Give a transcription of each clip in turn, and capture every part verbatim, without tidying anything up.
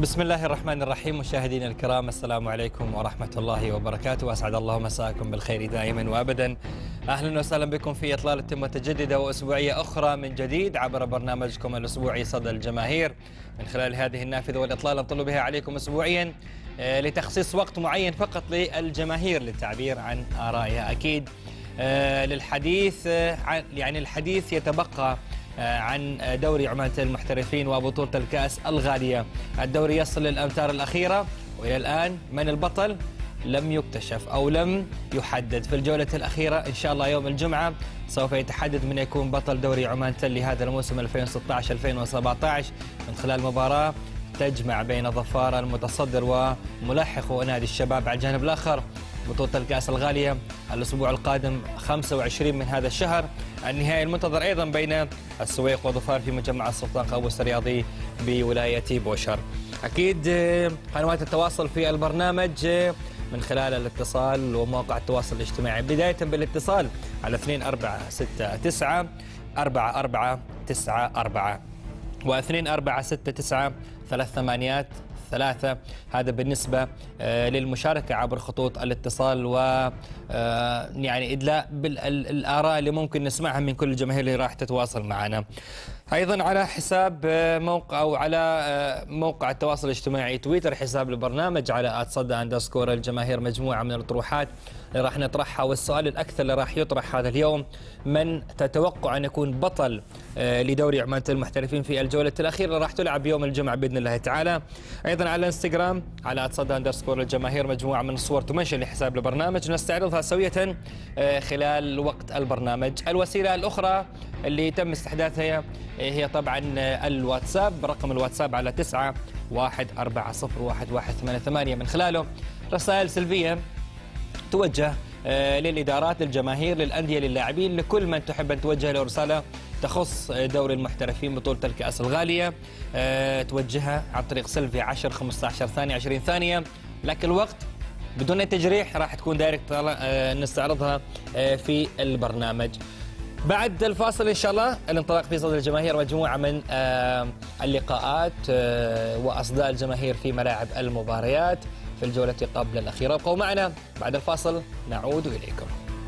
بسم الله الرحمن الرحيم. مشاهدينا الكرام، السلام عليكم ورحمة الله وبركاته، وأسعد الله مساءكم بالخير دائما وأبدا. أهلا وسهلا بكم في إطلالة متجددة وأسبوعية أخرى من جديد عبر برنامجكم الأسبوعي صدى الجماهير. من خلال هذه النافذة والإطلالة نطل بها عليكم أسبوعيا لتخصيص وقت معين فقط للجماهير للتعبير عن آرائها. أكيد للحديث عن يعني الحديث يتبقى عن دوري عمان المحترفين وبطولة الكأس الغالية. الدوري يصل للأمتار الأخيرة وإلى الآن من البطل لم يكتشف أو لم يحدد. في الجولة الأخيرة إن شاء الله يوم الجمعة سوف يتحدد من يكون بطل دوري عمان لهذا الموسم ألفين وستة عشر ألفين وسبعة عشر من خلال مباراة تجمع بين ظفار المتصدر وملاحق نادي الشباب. على الجانب الآخر بطولة الكأس الغالية الأسبوع القادم خمسة وعشرين من هذا الشهر. النهائي المنتظر أيضا بين السويق وظفار في مجمع السلطان قابوس الرياضي بولاية بوشر. أكيد قنوات التواصل في البرنامج من خلال الاتصال ومواقع التواصل الاجتماعي، بداية بالاتصال على اثنين أربعة ستة تسعة أربعة أربعة تسعة أربعة واثنين أربعة ستة تسعة ثلاث ثمانيات ثلاثة. هذا بالنسبة للمشاركة عبر خطوط الاتصال و يعني إدلاء بالآراء اللي ممكن نسمعها من كل الجماهير اللي راح تتواصل معنا. أيضا على حساب موقع أو على موقع التواصل الاجتماعي تويتر حساب البرنامج على @صدى أندرسكور الجماهير مجموعة من الأطروحات اللي راح نطرحها. والسؤال الأكثر اللي راح يطرح هذا اليوم: من تتوقع أن يكون بطل لدوري عمان المحترفين في الجولة الأخيرة اللي راح تلعب يوم الجمعة بإذن الله تعالى. أيضا على الانستغرام على @صدى أندرسكور الجماهير مجموعة من الصور تمنشن لحساب البرنامج نستعرضها سوية خلال وقت البرنامج. الوسيلة الأخرى اللي تم استحداثها هي طبعا الواتساب، رقم الواتساب على تسعة واحد أربعة صفر واحد واحد ثمانية ثمانية، من خلاله رسائل سلبية توجه للإدارات، للجماهير، للأندية، للاعبين، لكل من تحب أن توجه له رسالة تخص دوري المحترفين بطولة الكأس الغالية، توجهها عن طريق سلفي عشرة خمسة عشر ثانية عشرين ثانية. لكن الوقت بدون أي تجريح راح تكون دايركت نستعرضها في البرنامج. بعد الفاصل إن شاء الله الانطلاق في صدى الجماهير مجموعة من اللقاءات وأصداء الجماهير في ملاعب المباريات في الجولة قبل الأخيرة. ابقوا معنا، بعد الفاصل نعود إليكم.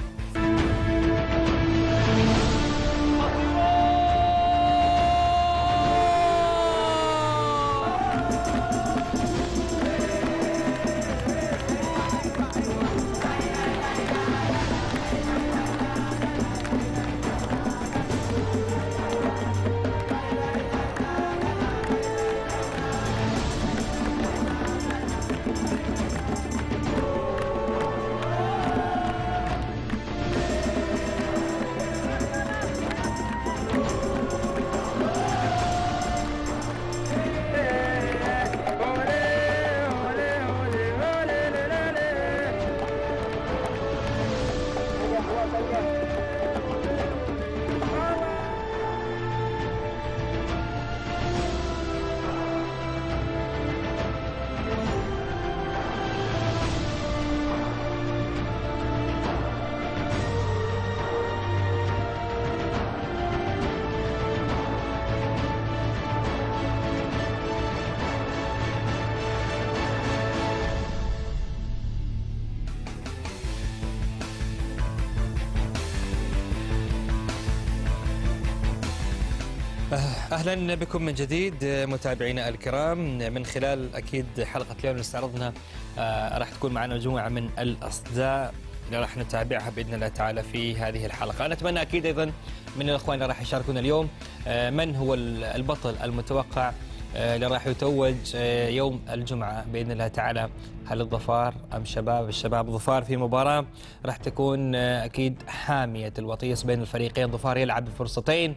أهلا بكم من جديد متابعينا الكرام. من خلال أكيد حلقة اليوم اللي استعرضنا راح تكون معنا مجموعة من الأصداء اللي راح نتابعها بإذن الله تعالى في هذه الحلقة. أنا أتمنى أكيد أيضا من الأخوان اللي راح يشاركونا اليوم من هو البطل المتوقع اللي راح يتوج يوم الجمعة بإذن الله تعالى. هل الظفار أم شباب؟ الشباب ظفار في مباراة راح تكون أكيد حامية الوطيس بين الفريقين. ظفار يلعب بفرصتين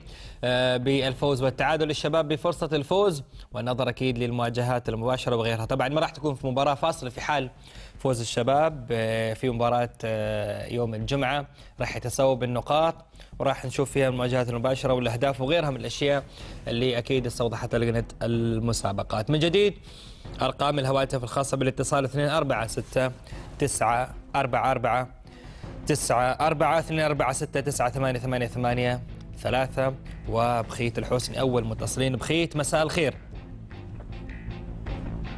بالفوز والتعادل، الشباب بفرصة الفوز والنظر أكيد للمواجهات المباشرة وغيرها. طبعا ما راح تكون في مباراة فاصلة في حال فوز الشباب في مباراة يوم الجمعة، راح يتساووا بالنقاط وراح نشوف فيها المواجهات المباشرة والأهداف وغيرها من الأشياء اللي أكيد استوضحتها لجنة المسابقات. من جديد أرقام الهواتف الخاصة بالاتصال اثنين أربعة ستة تسعة أربعة أربعة تسعة أربعة اثنين أربعة ستة تسعة ثمانية ثمانية ثمانية ثلاثة. وبخيت الحسني أول متصلين. بخيت مساء الخير.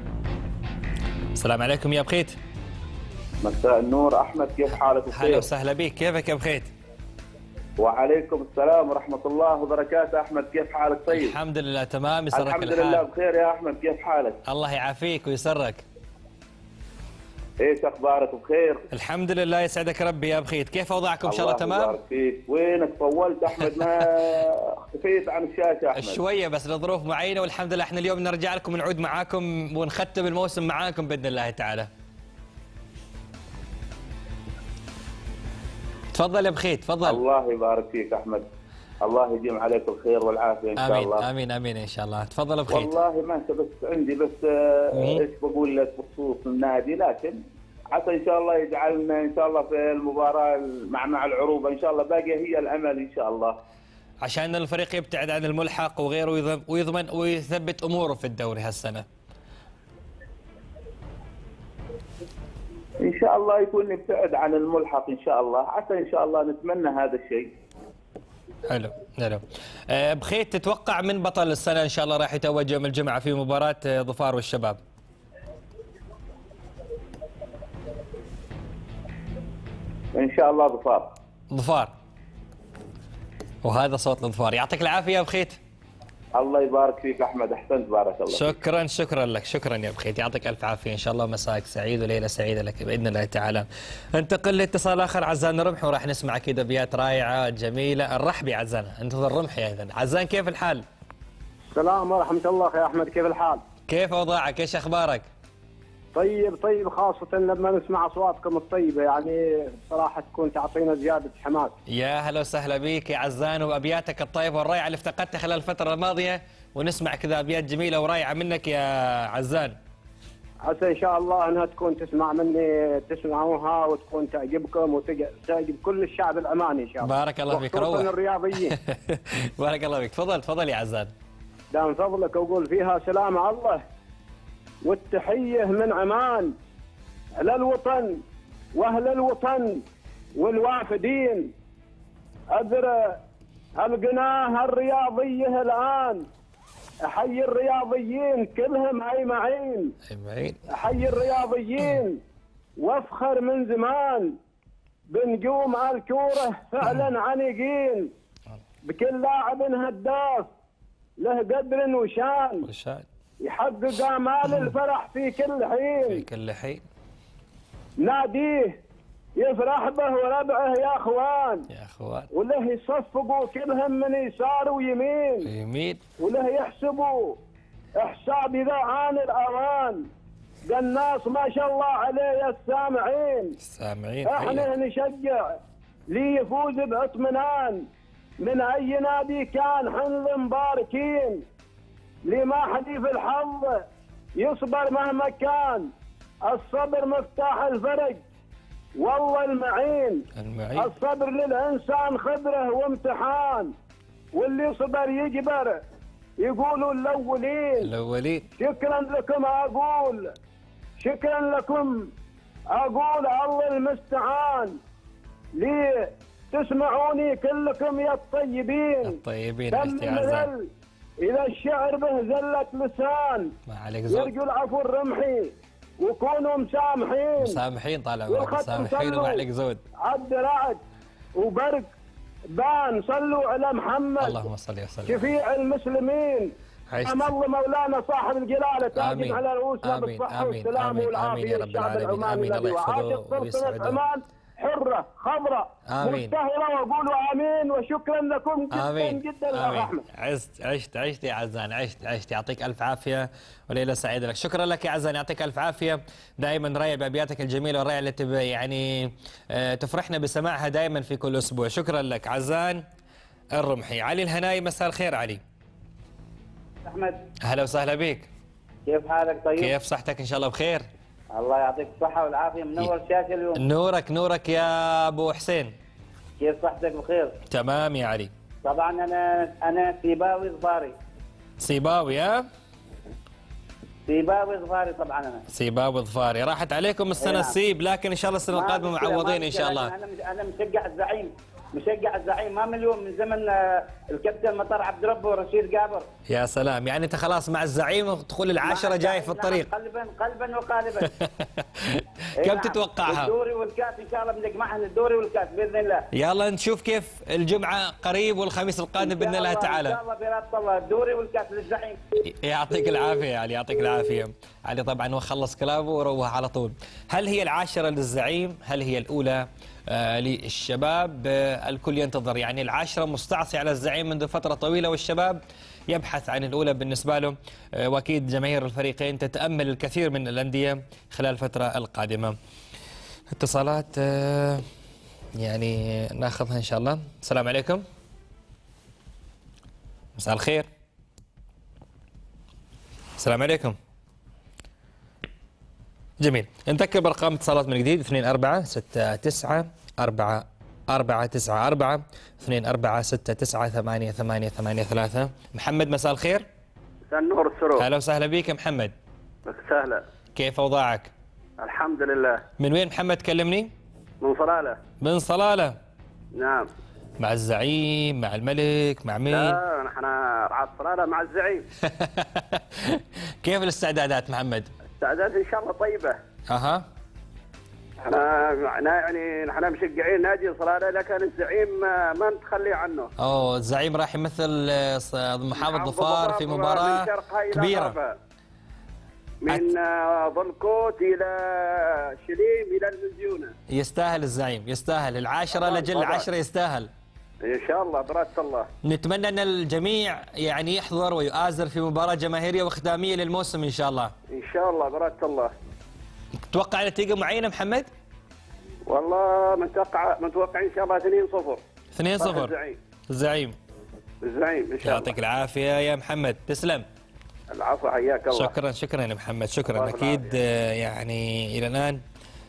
السلام عليكم يا بخيت. مساء النور أحمد، كيف حالك؟ هلا وسهلا بك، كيفك يا بخيت؟ وعليكم السلام ورحمة الله وبركاته. أحمد كيف حالك؟ طيب الحمد لله تمام، يسرك الحمد الحال. لله بخير يا أحمد، كيف حالك؟ الله يعافيك ويسرك. ايش اخبارك؟ بخير الحمد لله يسعدك ربي يا بخيت، كيف اوضاعكم ان شاء الله تمام؟ الله يبارك فيك. وينك طولت احمد، ما اختفيت عن الشاشة احمد؟ شوية بس لظروف معينة، والحمد لله احنا اليوم نرجع لكم ونعود معاكم ونختم الموسم معاكم باذن الله تعالى. تفضل يا بخيت تفضل. الله يبارك فيك احمد، الله يديم عليك الخير والعافيه ان شاء آمين الله. امين امين ان شاء الله. تفضل بخيت. والله ما انت بس عندي بس آه ايش بقول لك بخصوص النادي، لكن عسى ان شاء الله يجعلنا ان شاء الله في المباراه مع مع العروبه ان شاء الله، باقيه هي الامل ان شاء الله، عشان الفريق يبتعد عن الملحق وغيره ويضمن ويثبت اموره في الدوري هالسنه. ان شاء الله يكون يبتعد عن الملحق ان شاء الله، عسى ان شاء الله نتمنى هذا الشيء. حلو حلو. أه بخيت، تتوقع من بطل السنه ان شاء الله راح يتوج يوم الجمعه في مباراه ظفار والشباب؟ ان شاء الله ظفار. ظفار. وهذا صوت الظفار. يعطيك العافيه يا بخيت. الله يبارك فيك احمد، احسنت بارك الله. شكرا شكرا لك، شكرا يا بخيت، يعطيك الف عافيه ان شاء الله، مساك سعيد وليله سعيده لك باذن الله تعالى. انتقل لاتصال اخر، عزان رمحي، وراح نسمع اكيد ابيات رائعه جميله. الرحبي عزان، انتظر رمحي ايضا. عزان كيف الحال؟ السلام ورحمه الله اخي احمد، كيف الحال؟ كيف اوضاعك؟ ايش اخبارك؟ طيب طيب، خاصة لما نسمع اصواتكم الطيبة يعني صراحة تكون تعطينا زيادة حماس. يا هلا وسهلا بك يا عزان، وابياتك الطيبة والرائعة اللي افتقدتها خلال الفترة الماضية، ونسمع كذا ابيات جميلة ورائعة منك يا عزان. عسى ان شاء الله انها تكون تسمع مني، تسمعوها وتكون تعجبكم وتعجب كل الشعب العماني ان شاء الله. بارك الله فيك. روح. وخصوصا الرياضيين. بارك الله فيك. تفضل تفضل يا عزان. دام فضلك اقول فيها سلام الله والتحية من عمان على الوطن واهل الوطن والوافدين. اذر القناه الرياضيه الان، احيي الرياضيين كلهم اجمعين، اجمعين. احيي الرياضيين وافخر من زمان بنجوم الكوره فعلا عنيقين، بكل لاعب هداف له قدر وشان، وشان يحقق آمال الفرح في كل حين، في كل حين. ناديه يفرح به وربعه يا اخوان، يا اخوان، وله يصفقوا كلهم من يسار ويمين، يمين، وله يحسبوا احساب اذا عان الاوان، ده الناس ما شاء الله عليه السامعين، السامعين احنا نشجع ليفوز باطمئنان، من اي نادي كان حن مباركين، لما حديث الحظ يصبر مهما كان، الصبر مفتاح الفرج والله المعين، المعين. الصبر للإنسان خبره وامتحان، واللي صبر يجبر يقولوا الأولين. الأولين. شكرا لكم أقول، شكرا لكم أقول الله المستعان، لي تسمعوني كلكم يا الطيبين الطيبين. عزان إذا الشعر به زلة لسان ما عليك زود، يرجو العفو الرمحي وكونوا مسامحين، مسامحين طال عمرك، مسامحين وما عليك زود. عد رعد وبرق بان، صلوا على محمد اللهم صل وسلم شفيع المسلمين. أم الله مولانا صاحب الجلالة تاج على رؤوسنا بالصحة والسلام والعافية للشعب العماني الذي وعاشت سلطنة عمان حرة خضراء مستهرة، وقولوا آمين وشكرا لكم جدا آمين. جدا يا أحمد. عشت عشت عشت يا عزان، عشت عشت يعطيك ألف عافية وليلة سعيدة لك. شكرا لك يا عزان، يعطيك ألف عافية. دائما رايع بأبياتك الجميلة والرايعة التي يعني تفرحنا بسماعها دائما في كل أسبوع. شكرا لك عزان الرمحي. علي الهناي، مساء الخير علي. أحمد أهلا وسهلا بك. كيف حالك؟ طيب كيف صحتك؟ إن شاء الله بخير. الله يعطيك الصحة والعافية، منور الشاشة اليوم. نورك نورك يا أبو حسين. كيف صحتك؟ بخير تمام يا علي. طبعا أنا أنا سيباوي ظفاري. سيباوي ها؟ سيباوي ظفاري طبعا أنا. سيباوي ظفاري، راحت عليكم السنة السيب، لكن إن شاء الله السنة القادمة معوضين إن شاء الله. أنا أنا مشجع الزعيم مشجع الزعيم ما مليون من زمن الكابتن مطر عبد ربه ورشيد قابر. يا سلام، يعني انت خلاص مع الزعيم وتقول العاشره جاي في الطريق. قلبا قلبا وقالبا. كم تتوقعها؟ الدوري والكاس ان شاء الله بنجمعهم، الدوري والكاس باذن الله. يلا نشوف كيف الجمعه قريب والخميس القادم باذن الله تعالى. ان شاء الله برب الله الدوري والكاس للزعيم. يعطيك العافيه يا علي، يعطيك العافيه. علي طبعا وخلص كلامه وروح على طول. هل هي العاشره للزعيم؟ هل هي الاولى آه للشباب؟ آه الكل ينتظر، يعني العاشره مستعصي على الزعيم منذ فتره طويله، والشباب يبحث عن الاولى بالنسبه له. آه واكيد جماهير الفريقين تتامل الكثير من الانديه خلال الفتره القادمه. اتصالات آه يعني ناخذها ان شاء الله. السلام عليكم. مساء الخير. السلام عليكم. جميل، نذكر بارقام اتصالات من جديد اثنين أربعة ستة تسعة أربعة أربعة تسعة أربعة اثنين أربعة ستة تسعة ثمانية ثمانية ثمانية ثلاثة. محمد مساء الخير. مساء النور السرور. اهلا وسهلا بك محمد. سهلا. كيف اوضاعك؟ الحمد لله. من وين محمد تكلمني؟ من صلالة. من صلالة. نعم. مع الزعيم، مع الملك، مع مين؟ لا نحن رعاة صلالة مع الزعيم. كيف الاستعدادات محمد؟ استعدادات ان شاء الله طيبة. اها. احنا معنا يعني نحن مشجعين نادي صلالة، لكن الزعيم ما نتخلي عنه. اوه الزعيم راح يمثل محافظ ظفار في مباراة كبيرة. من ظلكوت الى شليم الى المزيونة. يستاهل الزعيم، يستاهل العاشرة لجل العشرة، يستاهل. ان شاء الله برات الله. نتمنى ان الجميع يعني يحضر ويؤازر في مباراة جماهيرية وختامية للموسم ان شاء الله. ان شاء الله برات الله. تتوقع نتيجة معينة محمد؟ والله متوقع متوقع ان شاء الله اثنين صفر. اثنين صفر. الزعيم. الزعيم. الزعيم ان شاء الله. يعطيك العافية يا محمد، تسلم. العفو، حياك الله. شكرا شكرا يا محمد، شكرا. اكيد يعني الى الان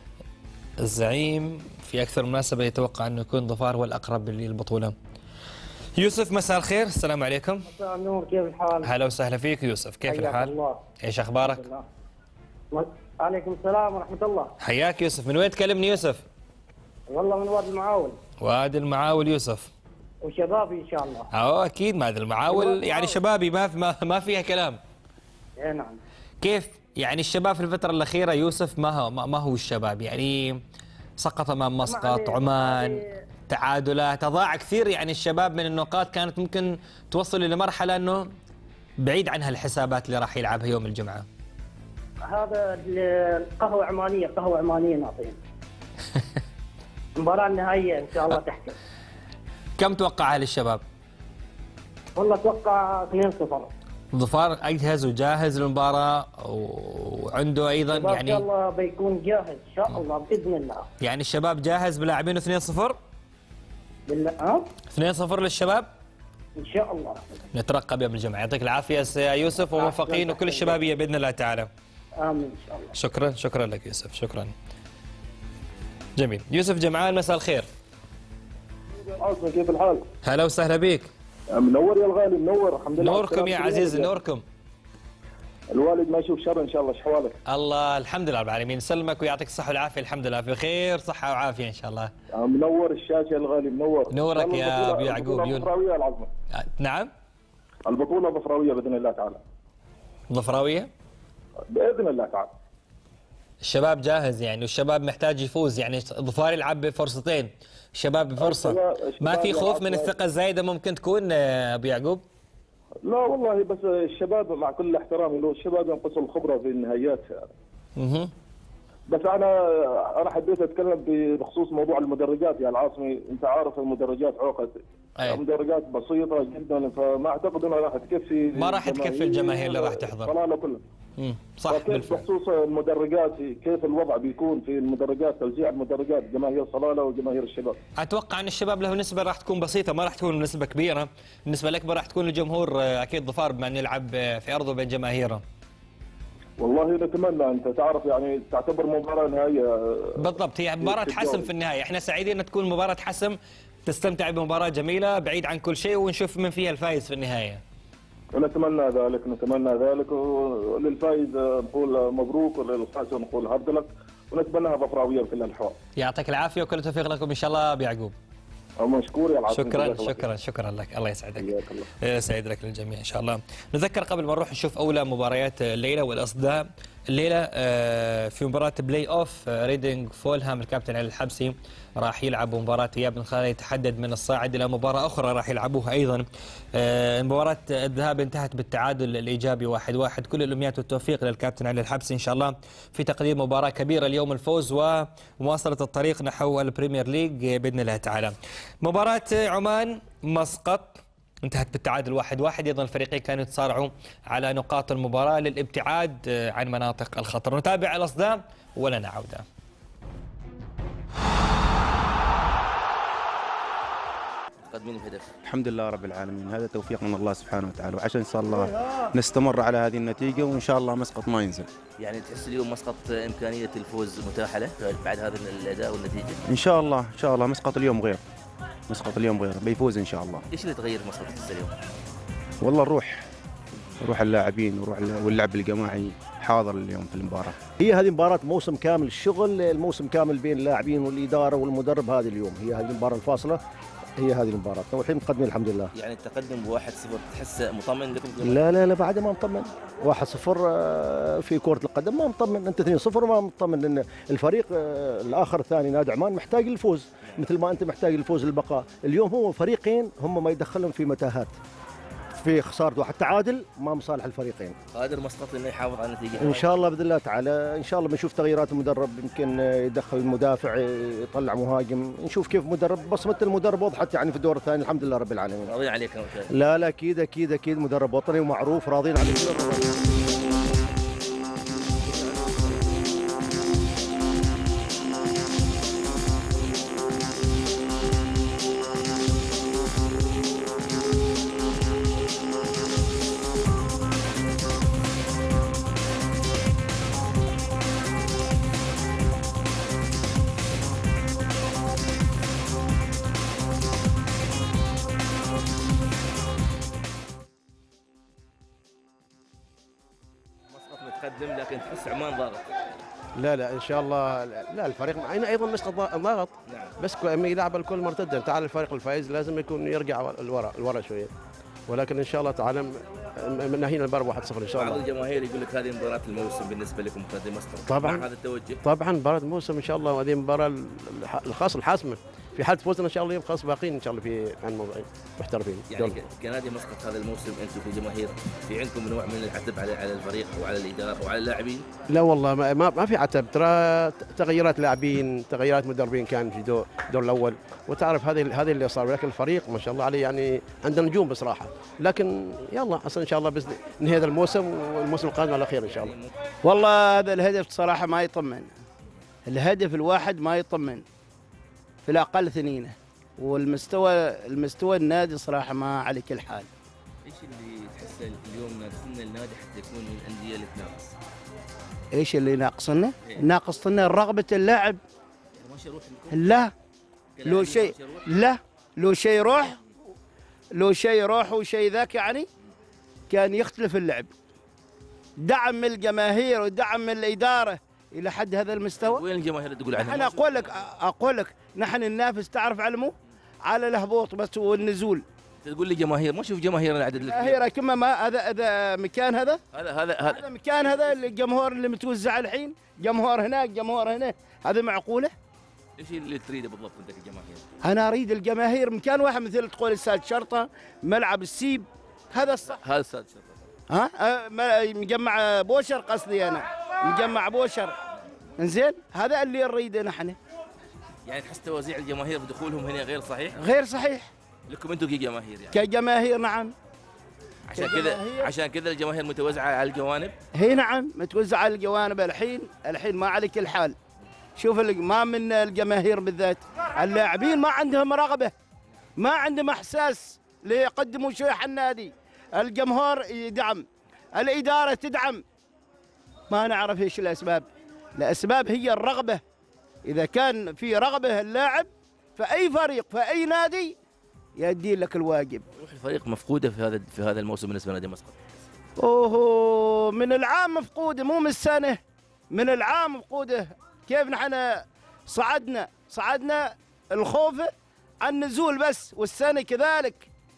الزعيم في اكثر مناسبة يتوقع انه يكون ظفار هو الاقرب للبطولة. يوسف مساء الخير. السلام عليكم. مساء النور، كيف الحال؟ هلا وسهلا فيك يوسف، كيف الحال؟ الله. ايش اخبارك؟ عليكم السلام ورحمة الله. حياك يوسف، من وين تكلمني يوسف؟ والله من وادي المعاول. وادي المعاول يوسف. وشبابي ان شاء الله. اه اكيد وادي المعاول يعني شبابي، ما ما, ما فيها كلام. اي نعم. كيف يعني الشباب في الفترة الأخيرة يوسف ما هو ما هو الشباب يعني سقط أمام مسقط، عمان، تعادلات، أضاع كثير يعني الشباب من النقاط كانت ممكن توصل إلى مرحلة أنه بعيد عنها الحسابات اللي راح يلعبها يوم الجمعة. هذا القهوة عمانية، قهوة عمانية نعطيهم. المباراة النهائية إن شاء الله تحكم. كم توقعها للشباب؟ والله أتوقع اثنين صفر. ظفار أجهز وجاهز للمباراة وعنده أيضا يعني إن شاء الله بيكون جاهز إن شاء الله بإذن الله. يعني الشباب جاهز بلاعبينه اثنين صفر؟ بالله ها؟ اثنين صفر للشباب؟ إن شاء الله. نترقب يوم الجمعة. يعطيك العافية يا يوسف وموفقين وكل الشبابية بإذن الله تعالى. آمين إن شاء الله. شكرا شكرا لك يوسف، شكرا. جميل. يوسف جمعان مساء الخير. كيف الحال؟ هلا وسهلا بك. منور يا الغالي، منور. الحمد لله. نوركم يا عزيزي، نوركم. الوالد ما يشوف شر ان شاء الله. شحوالك؟ الله الحمد لله رب العالمين، يسلمك ويعطيك الصحة والعافية. الحمد لله بخير، صحة وعافية ان شاء الله. منور الشاشة يا الغالي، منور. نورك يا ابو يعقوب. البطولة ظفراوية العظمى. نعم؟ البطولة ظفراوية باذن الله تعالى. ظفراوية؟ باذن الله تعالى. الشباب جاهز يعني، والشباب محتاج يفوز يعني. ظفار يلعب بفرصتين، الشباب بفرصة. ما في خوف من الثقة الزايدة ممكن تكون ابو يعقوب؟ لا والله، بس الشباب مع كل احترامي له الشباب ينقصوا الخبرة في النهائيات. اها. بس انا انا حبيت اتكلم بخصوص موضوع المدرجات يا العاصمي. انت عارف المدرجات عقد. أي. مدرجات بسيطة جدا، فما اعتقد انها راح تكفي. ما راح تكفي الجماهير اللي راح تحضر. صلالة كلها. امم صح بالفعل. بخصوص المدرجات، كيف الوضع بيكون في المدرجات، توزيع المدرجات جماهير صلالة وجماهير الشباب؟ اتوقع ان الشباب له نسبه راح تكون بسيطه، ما راح تكون نسبه كبيره. النسبه الاكبر راح تكون لجمهور اكيد ظفار بما انه يلعب في ارضه بين جماهيره. والله نتمنى. انت تعرف يعني تعتبر مباراه نهائيه. بالضبط، هي مباراه حسم في النهايه. احنا سعيدين ان تكون مباراه حسم، تستمتع بمباراه جميله بعيد عن كل شيء، ونشوف من فيها الفائز في النهايه. ونتمنى ذلك، نتمنى ذلك. وللفائز نقول مبروك، وللخاسر نقول هارد لك، ونتمناها ظفراويه بكل الاحوال. يعطيك العافيه وكل التوفيق لكم ان شاء الله ابو يعقوب. مشكور يا العاصمة. شكرا شكرا شكرا لك، الله يسعدك. سعيد لك للجميع ان شاء الله. نذكر قبل ما نروح نشوف اولى مباريات الليله والاصداء الليله في مباراه بلاي اوف ريدنج فولهام، الكابتن علي الحبسي راح يلعبوا مباراه اياب بن خالد يتحدد من الصاعد الى مباراه اخرى راح يلعبوها ايضا. مباراه الذهاب انتهت بالتعادل الايجابي واحد واحد. كل الامنيات والتوفيق للكابتن علي الحبسي ان شاء الله في تقديم مباراه كبيره اليوم، الفوز ومواصله الطريق نحو البريمير ليج باذن الله تعالى. مباراه عمان مسقط انتهت بالتعادل واحد واحد. ايضا الفريقين كانوا يتصارعوا على نقاط المباراه للابتعاد عن مناطق الخطر. نتابع الاصداء ولنا عوده. تقدمين الهدف. الحمد لله رب العالمين، هذا توفيق من الله سبحانه وتعالى، وعشان ان شاء الله نستمر على هذه النتيجه وان شاء الله مسقط ما ينزل. يعني تحس اليوم مسقط امكانيه الفوز متاحه له بعد هذا الاداء والنتيجه؟ ان شاء الله ان شاء الله مسقط اليوم غير. مسقط اليوم غير بيفوز ان شاء الله. ايش اللي تغير في مسقط اليوم؟ والله الروح روح اللاعبين وروح واللعب الجماعي حاضر اليوم في المباراه. هي هذه مباراه موسم كامل، الشغل الموسم كامل بين اللاعبين والاداره والمدرب. هذه اليوم هي هذه المباراه الفاصله، هي هذه المباراه والحين مقدمين الحمد لله. يعني التقدم بواحد صفر تحس مطمن لكم؟ لا لا لا بعد ما مطمن. واحد صفر في كرة القدم ما مطمن، انت اثنين صفر ما مطمن، لان الفريق الاخر الثاني نادي عمان محتاج الفوز مثل ما انت محتاج الفوز للبقاء. اليوم هو فريقين هم ما يدخلهم في متاهات، في خساره واحد تعادل ما مصالح الفريقين. قادر مسقط انه يحافظ على النتيجه ان شاء الله باذن الله تعالى. ان شاء الله بنشوف تغييرات المدرب، يمكن يدخل المدافع يطلع مهاجم، نشوف كيف مدرب. بصمه المدرب وضحت يعني في الدور الثاني الحمد لله رب العالمين. راضيين عليك؟ لا لا اكيد اكيد اكيد مدرب وطني ومعروف، راضين عليه. متقدم لكن تحس عمان ضاغط. لا لا ان شاء الله لا الفريق معنا ايضا مسقط ضاغط. نعم. بس لما يلعب الكل مرتدا تعال الفريق الفائز لازم يكون يرجع الوراء الوراء شويه، ولكن ان شاء الله تعالى منهينا المباراه واحد صفر ان شاء الله. بعض الجماهير يقول لك هذه مباراه الموسم بالنسبه لكم مقدم مسقط. طبعا مع هذا التوجه. طبعا مباراه الموسم ان شاء الله، وهذه المباراه الخاصه الحاسمه في حال فوزنا ان شاء الله يوم خلاص باقيين ان شاء الله في عن محترفين. يعني كنادي مسقط هذا الموسم انتم كجماهير في عندكم نوع من العتب على على الفريق وعلى الاداره وعلى اللاعبين؟ لا والله ما ما في عتب، ترى تغييرات لاعبين تغييرات مدربين كان في دور الدور الاول، وتعرف هذه هذه اللي صار، ولكن الفريق ما شاء الله عليه يعني عنده نجوم بصراحه، لكن يلا اصلا ان شاء الله بس نهايه هذا الموسم والموسم القادم على خير ان شاء الله. والله هذا الهدف صراحه ما يطمن، الهدف الواحد ما يطمن في الاقل ثنينه، والمستوى المستوى النادي صراحه ما على كل حال. ايش اللي تحس اليوم ناقصنا النادي حتى يكون من الانديه اللي تنافس؟ ايش اللي ناقصنا؟ إيه؟ ناقصنا رغبه اللاعب. لا لو شيء لا لو شيء يروح لو شيء يروح وشيء ذاك يعني كان يختلف اللعب. دعم من الجماهير ودعم من الاداره الى حد هذا المستوى. وين الجماهير تقول عنها؟ انا اقول لك اقول لك نحن ننافس تعرف على مو على الهبوط بس والنزول. تقول لي جماهير، ما اشوف جماهير العدد اللي جماهير كما ما هذا هذا مكان هذا هذا هذا هذا مكان هذا الجمهور اللي متوزع الحين، جمهور هناك جمهور هنا، هذا معقوله؟ ايش اللي تريده بالضبط انت كجماهير؟ انا اريد الجماهير مكان واحد مثل تقول استاد شرطه، ملعب السيب، هذا الصح. هذا استاد شرطه ها مجمع بوشر قصدي انا، مجمع بوشر. انزين هذا اللي نريده نحن. يعني تحس توزيع الجماهير بدخولهم هنا غير صحيح؟ غير صحيح لكم انتم كجماهير يعني؟ كجماهير نعم. عشان كذا عشان كذا الجماهير متوزعه على الجوانب؟ هي نعم متوزعه على الجوانب. الحين الحين ما على كل حال. شوف ما من الجماهير بالذات، اللاعبين ما عندهم رغبه، ما عندهم احساس ليقدموا شيء على النادي. الجمهور يدعم، الاداره تدعم، ما نعرف ايش الاسباب. الاسباب هي الرغبه. اذا كان في رغبه اللاعب فاي فريق فاي نادي يؤدي لك الواجب. روح الفريق مفقوده في هذا في هذا الموسم بالنسبه لنادي مسقط. اوه من العام مفقوده، مو من السنه، من العام مفقوده. كيف نحن صعدنا صعدنا الخوف عن نزول بس، والسنه كذلك.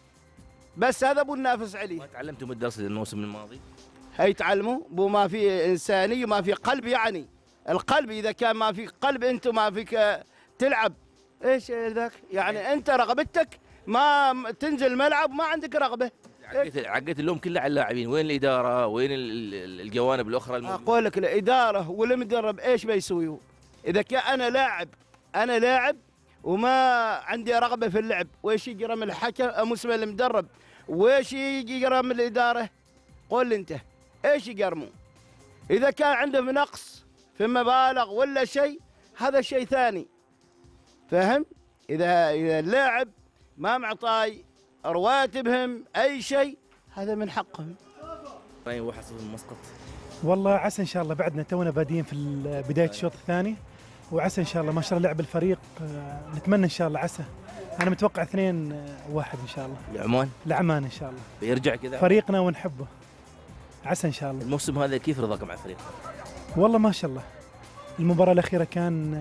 بس هذا ابو النافس عليه. ما تعلمتوا من الدرس الموسم الماضي؟ هي تعلموا بو ما في انسانيه وما في قلب. يعني القلب اذا كان ما في قلب انت ما فيك تلعب ايش ذاك؟ يعني انت رغبتك ما تنزل الملعب وما عندك رغبه. عقيت عقيت اللوم كله على اللاعبين، وين الاداره؟ وين الجوانب الاخرى؟ المهم. اقول لك الاداره والمدرب ايش بيسويوا؟ اذا كان انا لاعب انا لاعب وما عندي رغبه في اللعب، وايش يجرى من الحكم مسمى المدرب؟ وايش يجرى من الاداره؟ قول لي انت ايش يقرموا؟ اذا كان عندهم نقص في مبالغ ولا شيء هذا شيء ثاني. فهم؟ اذا اذا اللاعب ما معطاي رواتبهم اي شيء هذا من حقهم. راي واحد صفر مسقط. والله عسى ان شاء الله بعدنا تونا بادين في بدايه الشوط الثاني، وعسى ان شاء الله ما شاء الله لعب الفريق نتمنى ان شاء الله عسى. انا متوقع اثنين واحد ان شاء الله. لعمان؟ لعمان ان شاء الله. بيرجع كذا فريقنا ونحبه. عسى ان شاء الله. الموسم هذا كيف رضاك مع الفريق؟ والله ما شاء الله. المباراة الأخيرة كان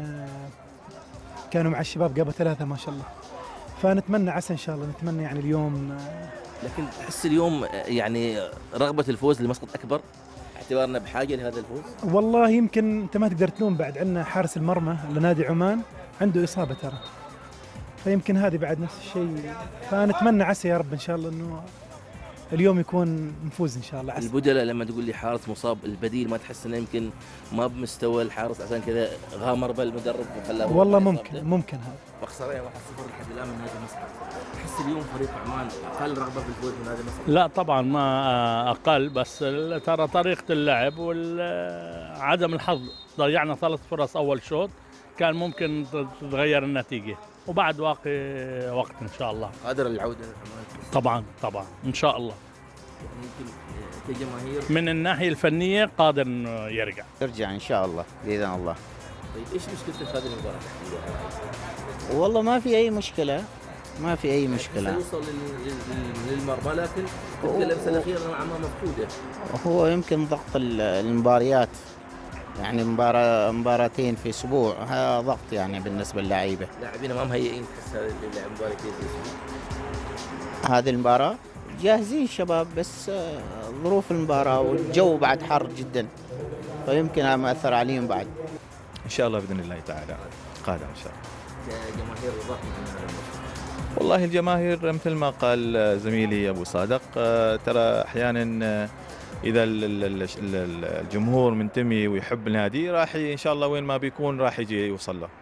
كانوا مع الشباب قبل ثلاثة ما شاء الله. فنتمنى عسى إن شاء الله، نتمنى يعني اليوم. لكن تحس اليوم يعني رغبة الفوز لمسقط أكبر اعتبارنا بحاجة لهذا الفوز؟ والله يمكن أنت ما تقدر تلوم، بعد عندنا حارس المرمى لنادي عمان عنده إصابة ترى، فيمكن هذه بعد نفس الشيء. فنتمنى عسى يا رب إن شاء الله إنه اليوم يكون نفوز ان شاء الله. عسى. البدلاء لما تقول لي حارس مصاب، البديل ما تحس انه يمكن ما بمستوى الحارس عشان كذا غامر بالمدرب وخلاه؟ والله ممكن ممكن هذا. مخسرين واحد صفر لحد الان من نادي مسقط، تحس اليوم فريق عمان اقل رغبه في الفوز من نادي مسقط؟ لا طبعا ما اقل، بس ترى طريقه اللعب وعدم الحظ، ضيعنا ثلاث فرص اول شوط كان ممكن تتغير النتيجه، وبعد واقي وقت ان شاء الله. قادر العوده طبعا طبعا ان شاء الله. يمكن كجماهير من الناحيه الفنيه قادر انه يرجع. يرجع ان شاء الله باذن الله. طيب ايش مشكلتك في هذه المباراه؟ والله ما في اي مشكله، ما في اي مشكله. يوصل للمرمى لكن اللمسه الاخيره نوعا ما مفقوده. هو يمكن ضغط المباريات، يعني مباراة مباراتين في اسبوع، هذا ضغط يعني بالنسبه للاعيبه. لاعبين ما مهيئين تحس هذه المباراتين في اسبوع؟ هذه المباراه جاهزين شباب، بس ظروف المباراه والجو بعد حر جدا، فيمكن هذا مأثر عليهم بعد. ان شاء الله باذن الله تعالى قادم ان شاء الله. كجماهير رضاك من والله الجماهير مثل ما قال زميلي ابو صادق، ترى احيانا اذا الجمهور منتمي ويحب النادي راح ان شاء الله وين ما بيكون راح يجي يوصل له.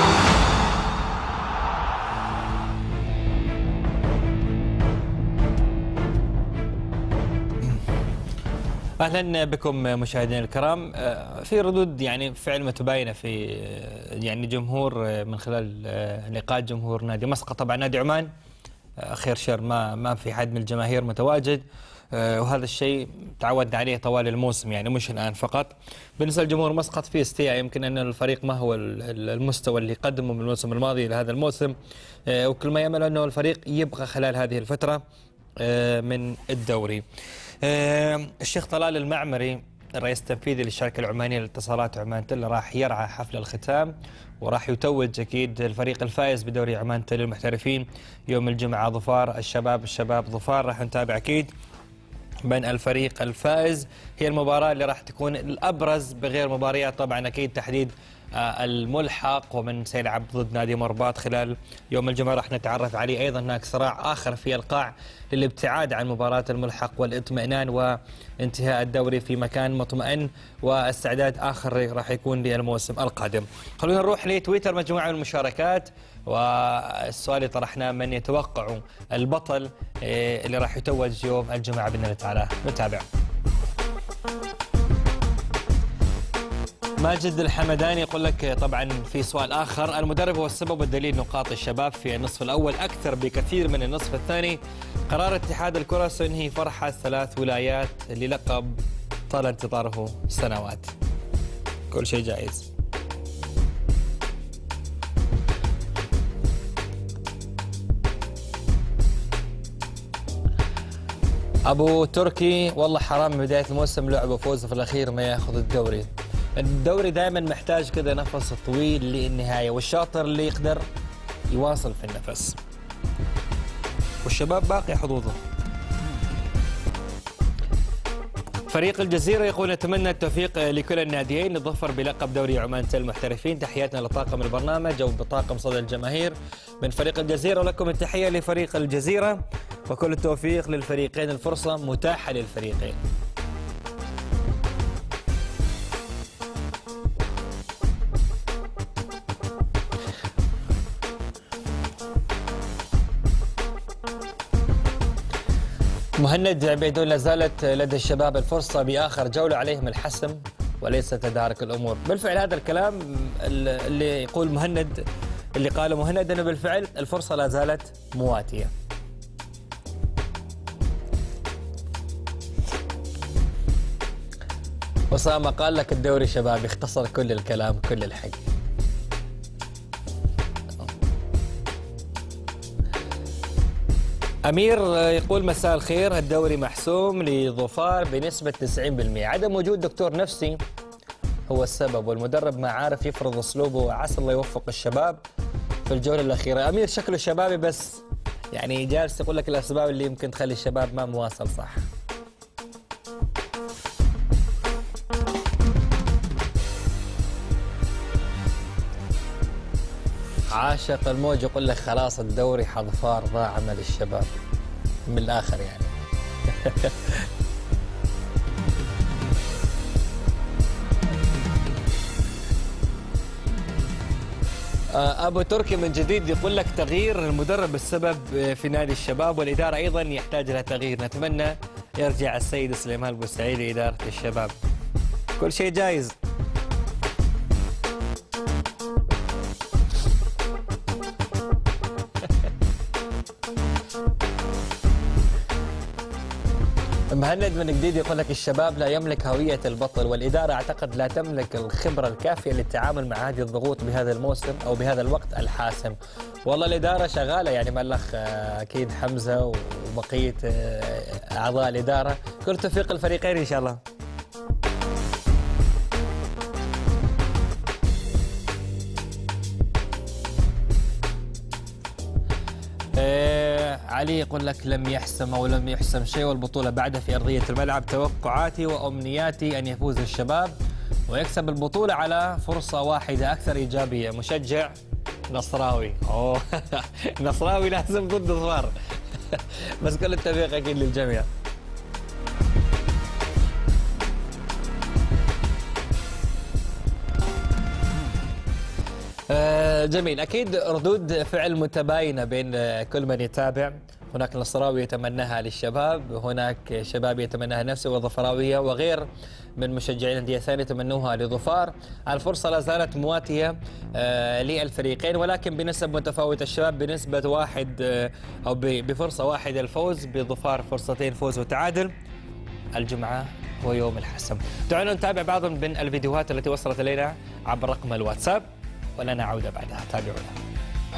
اهلا بكم مشاهدينا الكرام. في ردود يعني فعل متباينه في يعني جمهور من خلال لقاء جمهور نادي مسقط. طبعا نادي عمان خير شر ما ما في حد من الجماهير متواجد، وهذا الشيء تعودنا عليه طوال الموسم يعني مش الان فقط. بالنسبه لجمهور مسقط في استياء، يمكن ان الفريق ما هو المستوى اللي قدمه من الموسم الماضي لهذا الموسم، وكل ما يامل انه الفريق يبقى خلال هذه الفتره من الدوري. الشيخ طلال المعمري الرئيس التنفيذي للشركه العمانيه للاتصالات عمان تل راح يرعى حفل الختام، وراح يتوج اكيد الفريق الفائز بدوري عمان تل المحترفين يوم الجمعه ظفار الشباب الشباب ظفار. راح نتابع اكيد بين الفريق الفائز، هي المباراه اللي راح تكون الابرز بغير مباريات طبعا اكيد تحديد الملحق ومن سيلعب ضد نادي مرباط خلال يوم الجمعة. راح نتعرف عليه أيضا. هناك صراع آخر في القاع للابتعاد عن مباراة الملحق والاطمئنان وانتهاء الدوري في مكان مطمئن، واستعداد آخر راح يكون للموسم القادم. خلونا نروح لتويتر مجموعة من المشاركات، والسؤال اللي طرحناه من يتوقع البطل اللي راح يتوج يوم الجمعة بإذن الله تعالى. نتابع. ماجد الحمداني يقول لك طبعا في سؤال آخر، المدرب هو السبب والدليل نقاط الشباب في النصف الأول أكثر بكثير من النصف الثاني. قرار اتحاد الكرة سينهي فرحة ثلاث ولايات للقب طال انتظاره سنوات. كل شيء جائز. أبو تركي والله حرام من بداية الموسم لعب وفوز في الأخير ما يأخذ الدوري. الدوري دائما محتاج كذا نفس طويل للنهاية، والشاطر اللي يقدر يواصل في النفس، والشباب باقي حظوظه. فريق الجزيرة يقول نتمنى التوفيق لكل الناديين للظفر بلقب دوري عمان المحترفين. تحياتنا لطاقم البرنامج أو بطاقم صدى الجماهير من فريق الجزيرة، ولكم التحية لفريق الجزيرة وكل التوفيق للفريقين، الفرصة متاحة للفريقين. مهند عبيدون، لا زالت لدى الشباب الفرصة بآخر جولة، عليهم الحسم وليس تدارك الأمور. بالفعل هذا الكلام اللي يقول مهند، اللي قاله مهند، أنه بالفعل الفرصة لا زالت مواتية. أسامة قال لك الدوري شباب، يختصر كل الكلام كل الحق. أمير يقول مساء الخير، الدوري محسوم لظفار بنسبة تسعين بالمئة، عدم وجود دكتور نفسي هو السبب، والمدرب ما عارف يفرض أسلوبه، عسى الله يوفق الشباب في الجولة الأخيرة. أمير شكله شبابي بس يعني جالس يقول لك الأسباب اللي يمكن تخلي الشباب ما مواصل صح. عاشق الموج يقول لك خلاص الدوري حظفار، ضاع امل الشباب من الاخر يعني. ابو تركي من جديد يقول لك تغيير المدرب السبب في نادي الشباب، والاداره ايضا يحتاج لها تغيير، نتمنى يرجع السيد سليمان البوسعيد لاداره الشباب. كل شيء جايز. مهند من جديد يقول لك الشباب لا يملك هوية البطل، والإدارة أعتقد لا تملك الخبرة الكافية للتعامل مع هذه الضغوط بهذا الموسم أو بهذا الوقت الحاسم. والله الإدارة شغالة يعني، مع الأخ أكيد حمزة وبقية أعضاء الإدارة، كل توفيق الفريقين إن شاء الله. علي يقول لك لم يحسم أو لم يحسم شيء والبطولة بعدها في أرضية الملعب، توقعاتي وأمنياتي أن يفوز الشباب ويكسب البطولة على فرصة واحدة، أكثر إيجابية. مشجع نصراوي. أوه نصراوي لازم ضد ظفار. بس كل التوفيق أكيد للجميع. جميل، أكيد ردود فعل متباينة بين كل من يتابع. هناك نصراوي يتمناها للشباب، هناك شباب يتمناها نفسه، وظفراوية وغير من مشجعين أندية ثانية يتمنوها لظفار. الفرصة لا زالت مواتية للفريقين، ولكن بنسب متفاوتة. الشباب بنسبة واحد أو بفرصة واحدة الفوز، بظفار فرصتين فوز وتعادل. الجمعة هو يوم الحسم. دعونا نتابع بعض من الفيديوهات التي وصلت إلينا عبر رقم الواتساب، ولنا عودة بعدها، تابعونا.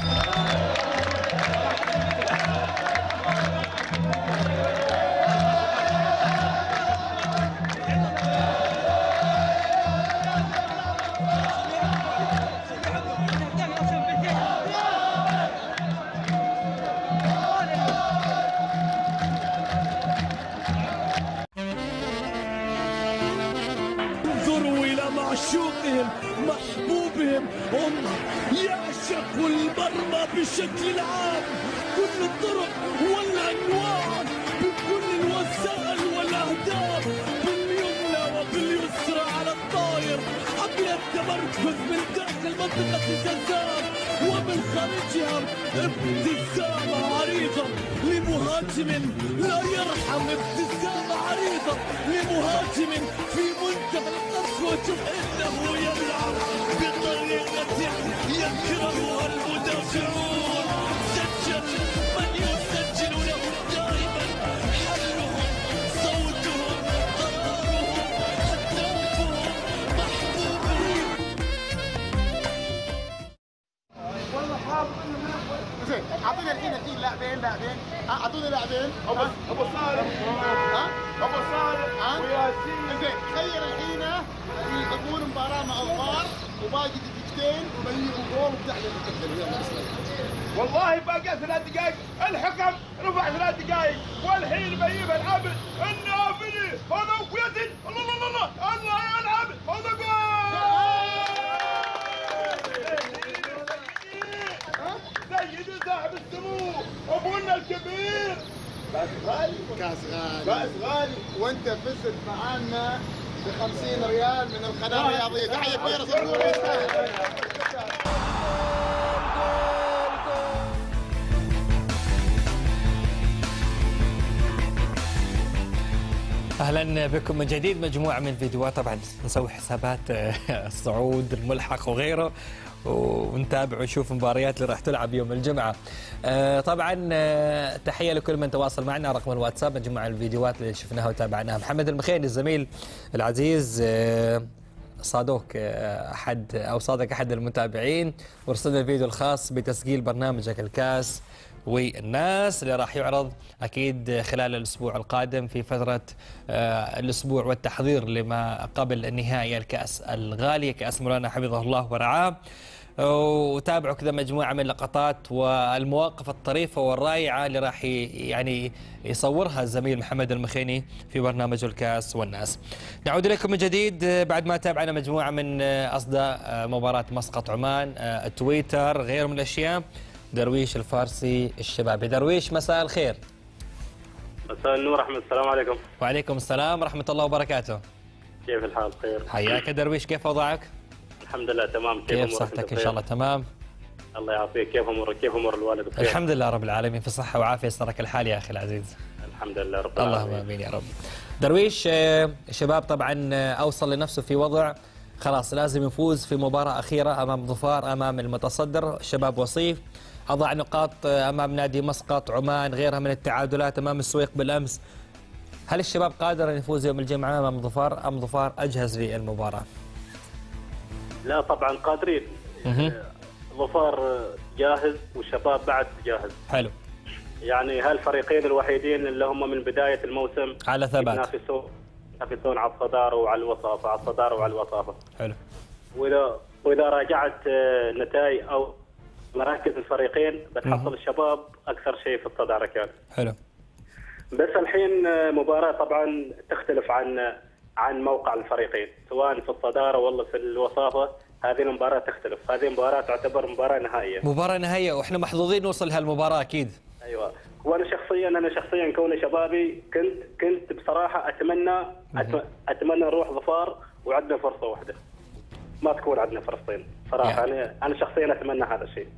انظروا إلى معشوقهم محبوبهم، هم يعشقوا المرمى بشكل عام، كل الطرق والأنواع، بكل الوسائل والأهداف، باليمنى وباليسرى على الطاير، قبل التمركز من داخل منطقة الجزاء ومن خارجها. ابتسامة عريضة لمهاجم لا يرحم، ابتسامة عريضة لمهاجم في منتهى القسوة، إنه يلعب بطريقة يكرهها المدافعون. سجل من يسجل لهم دائما، حلهم صوتهم قرارهم هدافهم محبوبهم. والله حاب زين، اعطينا الحين الحين لاعبين لاعبين اعطوني لاعبين. ابو ابو صالح ها ابو صالح وياسين. زين خير الحين يلعبون مباراه مع الظفار وباقي دقيقتين وبيجيبوا جول وبتحلم التقدم. يلا بسم الله. والله باقي ثلاث دقائق، الحكم رفع ثلاث دقائق والحين بيجيب العبد النافذي هذا ويزن. الله الله الله الله يا العبد هذا جول. سيدي صاحب السمو ابونا الكبير. كاس غالي كاس غالي كاس غالي وانت فزت معانا ب خمسين ريال من القناه الرياضيه. تحيه كبيره صدقوني يستاهل. اهلا بكم من جديد. مجموعه من الفيديوهات طبعا نسوي حسابات الصعود الملحق وغيره ونتابع ونشوف المباريات اللي راح تلعب يوم الجمعه. طبعا تحيه لكل من تواصل معنا، رقم الواتساب مجموعه الفيديوهات اللي شفناها وتابعناها. محمد المخيني الزميل العزيز صادوك احد او صادق احد المتابعين ورسل لنا الفيديو الخاص بتسجيل برنامجك الكاس والناس اللي راح يعرض أكيد خلال الأسبوع القادم في فترة الأسبوع والتحضير لما قبل النهائي الكأس الغالية كأس مولانا حفظه الله ورعاه. وتابعوا كذا مجموعة من اللقطات والمواقف الطريفة والرائعة اللي راح يعني يصورها الزميل محمد المخيني في برنامجه الكاس والناس. نعود إليكم من جديد بعد ما تابعنا مجموعة من أصداء مباراة مسقط عمان، التويتر غير من الأشياء. درويش الفارسي الشبابي. درويش مساء الخير. مساء النور أحمد، السلام عليكم. وعليكم السلام ورحمة الله وبركاته. كيف الحال؟ خير. حياك درويش، كيف وضعك؟ الحمد لله تمام. كيف, كيف صحتك؟ إن شاء الله تمام. الله يعافيك. كيف أمورك؟ كيف أمور الوالد بخير؟ الحمد لله رب العالمين في صحة وعافية. يسرك الحال يا أخي العزيز. الحمد لله رب العالمين. اللهم آمين يا رب. درويش الشباب طبعا أوصل لنفسه في وضع خلاص لازم يفوز في مباراة أخيرة أمام ظفار أمام المتصدر الشباب وصيف، أضع نقاط أمام نادي مسقط عمان، غيرها من التعادلات أمام السويق بالأمس. هل الشباب قادر أن يفوز يوم الجمعة أمام ظفار أم ظفار أجهز للمباراة؟ لا طبعا قادرين. ظفار جاهز والشباب بعد جاهز. حلو. يعني هالفريقين الوحيدين اللي هم من بداية الموسم على ثبات ينافسون ينافسون على الصدارة وعلى الوصافة، على الصدارة وعلى الوصافة. حلو. وإذا وإذا راجعت نتائج أو مراكز الفريقين بتحصل الشباب أكثر شيء في الصدارة كان. حلو. بس الحين مباراة طبعا تختلف عن عن موقع الفريقين سواء في الصدارة ولا في الوصافة. هذه المباراة تختلف، هذه مباراة تعتبر مباراة نهائية. مباراة نهائية وإحنا محظوظين نوصل هالمباراة أكيد. أيوة. وأنا شخصيا أنا شخصيا كوني شبابي كنت كنت بصراحة أتمنى أتمنى نروح ظفار وعندنا فرصة واحدة، ما تكون عندنا فرصتين صراحة. يعني. أنا أنا شخصيا أتمنى هذا الشيء.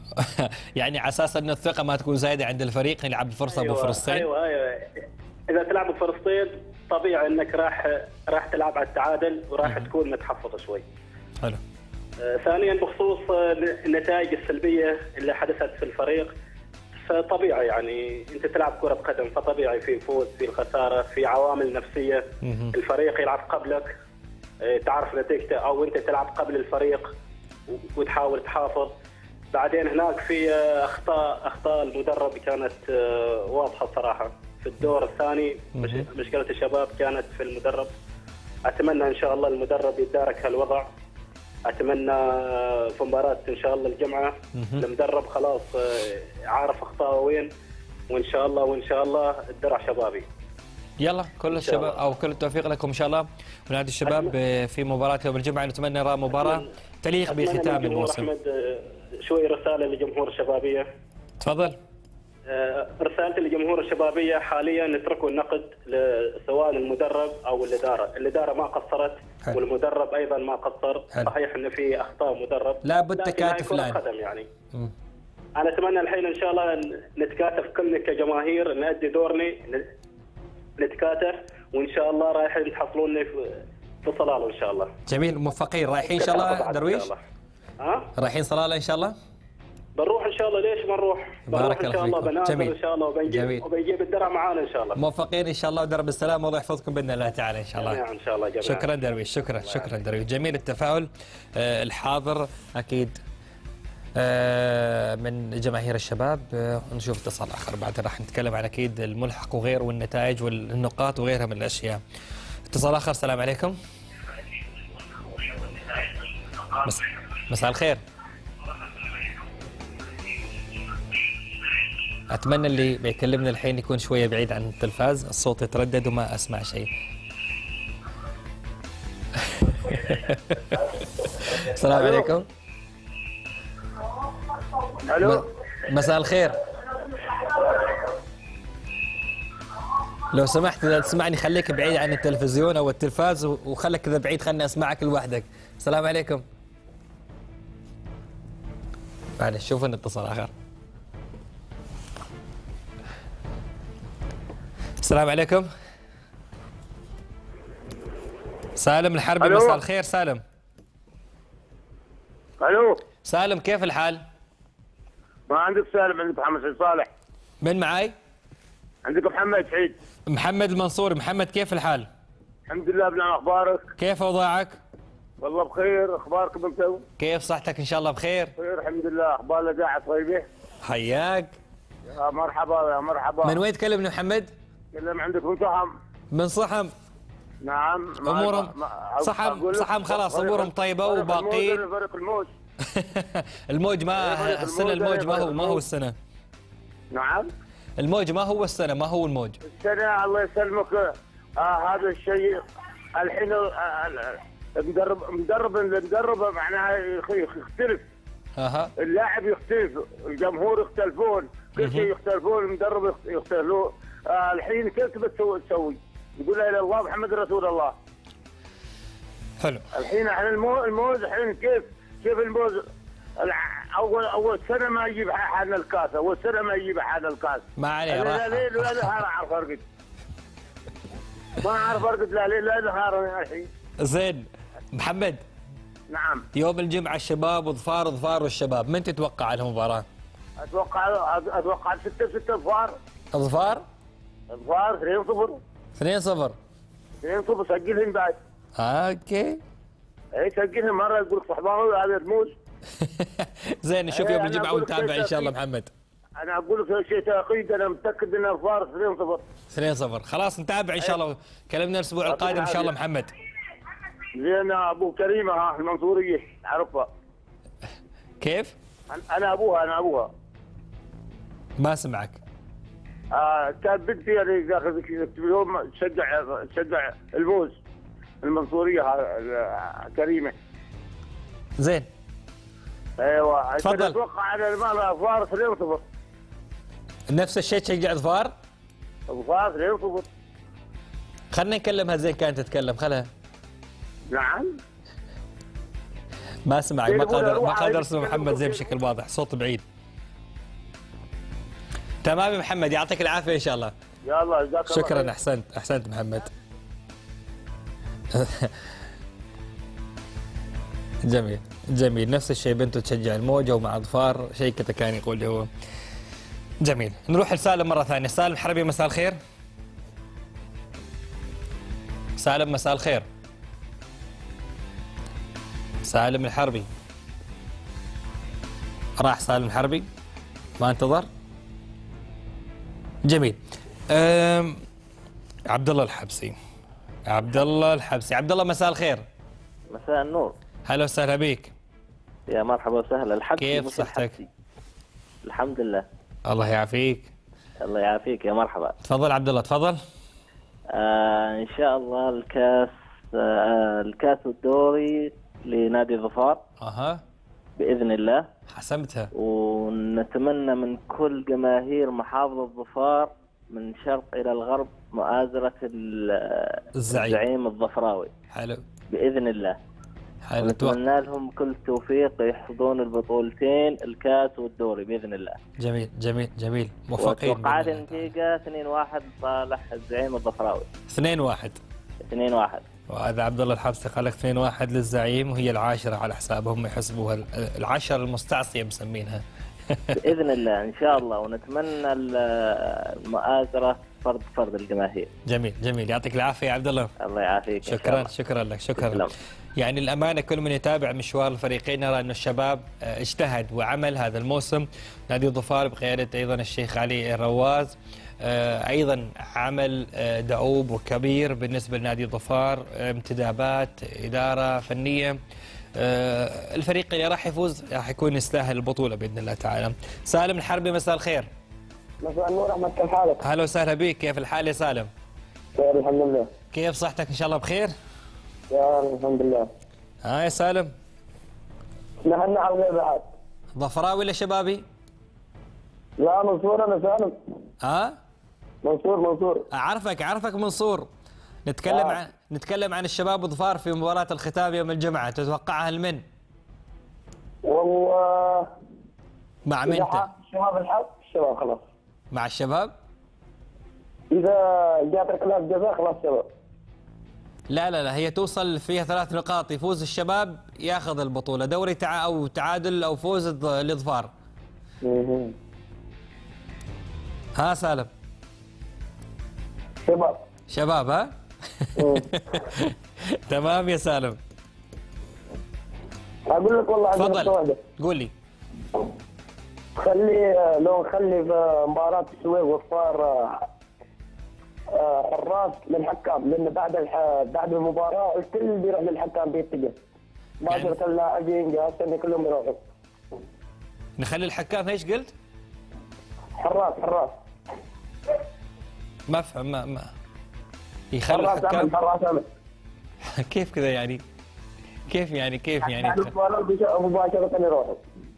يعني على اساس انه الثقه ما تكون زايده عند الفريق يلعب بفرصه أيوة بفرصتين. ايوه ايوه اذا تلعب بفرصتين طبيعي انك راح راح تلعب على التعادل وراح تكون متحفظ شوي. حلو. آه ثانيا بخصوص النتائج السلبيه اللي حدثت في الفريق، فطبيعي يعني انت تلعب كره قدم فطبيعي في فوز في الخساره في عوامل نفسيه. مم. الفريق يلعب قبلك آه تعرف نتيجته او انت تلعب قبل الفريق وتحاول تحافظ. بعدين هناك في اخطاء اخطاء المدرب كانت واضحه صراحه في الدور الثاني. مش مشكله الشباب كانت في المدرب. اتمنى ان شاء الله المدرب يتدارك هالوضع. اتمنى في مباراه ان شاء الله الجمعه المدرب خلاص عارف اخطائه وين، وان شاء الله وان شاء الله الدرع شبابي. يلا كل الشباب او كل التوفيق لكم ان شاء الله ونادي الشباب أتمنى. في مباراه يوم الجمعه نتمنى نرى مباراه تليق بختام الموسم. احمد شوي رساله لجمهور الشبابيه. تفضل. رسالتي لجمهور الشبابيه حاليا نتركوا النقد سواء المدرب او الاداره، الاداره ما قصرت حل. والمدرب ايضا ما قصر. حل. صحيح ان في اخطاء مدرب لابد تكاتف الان. قدم يعني. م. انا اتمنى الحين ان شاء الله نتكاتف كلنا كجماهير نؤدي دورنا نتكاتف وان شاء الله رايحين تحصلوني في صلاله ان شاء الله. جميل موفقين رايحين ان شاء الله درويش؟ ها؟ رايحين صلاله ان شاء الله؟ بنروح ان شاء الله. ليش ما نروح؟ بارك ان شاء الله بنازل ان شاء الله وبنجيب وبنجيب الدرع معانا ان شاء الله. موفقين ان شاء الله ودرب السلام والله يحفظكم باذن الله تعالى ان شاء الله. ان شاء الله جميعا. شكرا درويش شكرا شكرا درويش. جميل التفاعل آه الحاضر اكيد آه من جماهير الشباب. آه نشوف اتصال اخر بعدين راح نتكلم عن اكيد الملحق وغيره والنتائج والنقاط وغيرها من الاشياء. اتصال اخر. السلام عليكم. مساء الخير. اتمنى اللي بيكلمنا الحين يكون شويه بعيد عن التلفاز، الصوت يتردد وما اسمع شيء. السلام عليكم. الو مساء الخير. لو سمحت اذا تسمعني خليك بعيد عن التلفزيون او التلفاز وخليك كذا بعيد، خلني اسمعك لوحدك. السلام عليكم. معلش شوف الاتصال اخر. السلام عليكم. سالم الحربي. ألو. مساء الخير سالم. الو سالم كيف الحال؟ ما عندك سالم، عندك محمد سعيد صالح. من معاي؟ عندك محمد سعيد. محمد المنصوري. محمد كيف الحال؟ الحمد لله. ابن اخبارك؟ كيف اوضاعك؟ والله بخير. اخباركم انتم؟ كيف صحتك؟ ان شاء الله بخير. بخير الحمد لله. اخبار الاذاعه طيبه؟ حياك. يا مرحبا يا مرحبا. من وين تكلمني محمد؟ تكلم عندك من صحم. من صحم. نعم. امورهم صحم صحم خلاص امورهم طيبه وباقيين. فريق الموج. الموج ما السنه الموج ما هو ما هو السنه. نعم. الموج ما هو السنه ما هو الموج. السنه الله يسلمك. آه هذا الشيء الحين آه مدرب مدرب المدرب معناها يختلف. اها. اللاعب يختلف، الجمهور يختلفون، كل شيء يختلفون، المدرب يختلفون. آه الحين كيف تبي تسوي؟ يقول لا اله الا الله محمد رسول الله. حلو. الحين احنا الموز الموز الحين كيف كيف الموز اول اول سنه ما يجيب حالنا الكاس، اول سنه ما يجيب حالنا الكاس. ما عليه راحه. لا ليل ولا نهار اعرف ارقد. ما اعرف ارقد لا ليل ولا نهار الحين. زين محمد. نعم. يوم الجمعه الشباب وظفار ظفار والشباب، من تتوقع المباراه؟ اتوقع اتوقع ستة ستة ظفار. ظفار؟ ظفار اثنين صفر. اثنين صفر. اثنين صفر سجلهم بعد. اوكي. اي سجلهم مره يقول لك صحبان هذا تموز. زين نشوف يوم الجمعه ونتابع ان شاء الله محمد. انا اقول لك شيء تاكيد، انا متاكد ان ظفار اثنين صفر. اثنين صفر خلاص نتابع ان شاء الله. كلمنا الاسبوع القادم ان شاء الله محمد. زين ابو كريمه ها المنصوريه اعرفها. كيف؟ انا ابوها انا ابوها. ما سمعك. آه كانت بنتي يعني داخل اليوم تشجع تشجع الموز المنصوريه كريمه. زين. ايوه تفضل. اتوقع على المال ظفار اثنين صفر. نفس الشيء تشجع ظفار؟ ظفار اثنين صفر. خلنا نكلمها زين كانت تتكلم خلها. نعم. ما اسمعك ما قادر ما قادر اسمع محمد زين بشكل واضح، صوت بعيد. تمام يا محمد يعطيك العافيه ان شاء الله. يلا جزاك الله شكرا. خير. احسنت احسنت محمد. جميل جميل. نفس الشيء بنته تشجع الموجه ومع ظفار شيء كذا كان يقول لي هو. جميل. نروح لسالم مره ثانيه. سالم الحربي مساء الخير. سالم مساء الخير. سالم الحربي. راح سالم الحربي ما انتظر. جميل. أم... عبد الله الحبسي. عبد الله الحبسي. عبد الله مساء الخير. مساء النور. هلا وسهلا بك. يا مرحبا وسهلا. الحبسي كيف صحتك؟ الحمد لله. الله يعافيك. الله يعافيك يا مرحبا. تفضل عبد الله تفضل. آه ان شاء الله الكاس آه الكاس الدوري لنادي ظفار. اها. باذن الله. حسمتها. ونتمنى من كل جماهير محافظة ظفار من شرق الى الغرب مؤازرة الزعيم, الزعيم الظفراوي. حلو. باذن الله. حلو. نتمنى لهم كل التوفيق يحصدون البطولتين الكاس والدوري باذن الله. جميل جميل جميل. موفقين. وتوقعات النتيجة اثنين واحد صالح الزعيم الظفراوي. اثنين واحد. اثنين واحد. وهذا عبد الله الحبسي قال لك اثنين واحد للزعيم وهي العاشرة على حسابهم يحسبوها العشرة المستعصية مسمينها. باذن الله ان شاء الله. ونتمنى المؤازرة فرد فرد الجماهير. جميل جميل. يعطيك العافية يا عبد الله. الله يعافيك. شكرا شكرا لك شكرا لك. يعني الأمانة كل من يتابع مشوار الفريقين يرى أن الشباب اجتهد وعمل هذا الموسم. نادي ظفار بقيادة أيضا الشيخ علي الرواز أيضا عمل دؤوب وكبير بالنسبة لنادي ظفار، انتدابات، إدارة فنية، الفريق اللي راح يفوز راح يكون يستاهل البطوله باذن الله تعالى. سالم الحربي مساء الخير. مساء النور احمد، كيف حالك؟ اهلا وسهلا بك، كيف الحال يا سالم؟ خير الحمد لله. كيف صحتك ان شاء الله بخير؟ يا الحمد لله. ها يا سالم؟ نحن على غير بعد. ظفراوي ولا شبابي؟ لا منصور انا سالم. ها؟ منصور منصور. اعرفك اعرفك منصور. نتكلم آه. عن نتكلم عن الشباب وظفار في مباراة الختام يوم الجمعة، تتوقعها لمن؟ والله مع من انت؟ الشباب الحق الشباب خلاص. مع الشباب؟ إذا جات ركلات جزاء خلاص شباب. لا لا لا، هي توصل فيها ثلاث نقاط، يفوز الشباب ياخذ البطولة، دوري تع أو تعادل أو فوز لظفار. ها سالم؟ شباب. شباب ها؟ تمام يا سالم. اقول لك والله تفضل قول لي. خلي لو نخلي في مباراة السويق وظفار حراس للحكام، لان بعد بعد المباراة الكل بيروح للحكام بيتجه. مباشرة اللاعبين جاهزين كلهم بيروحوا. نخلي الحكام ايش قلت؟ حراس حراس. ما افهم ما ما يخلي الحكام حراس امن. كيف كذا يعني؟ كيف يعني كيف يعني؟ مباشرة يروحوا.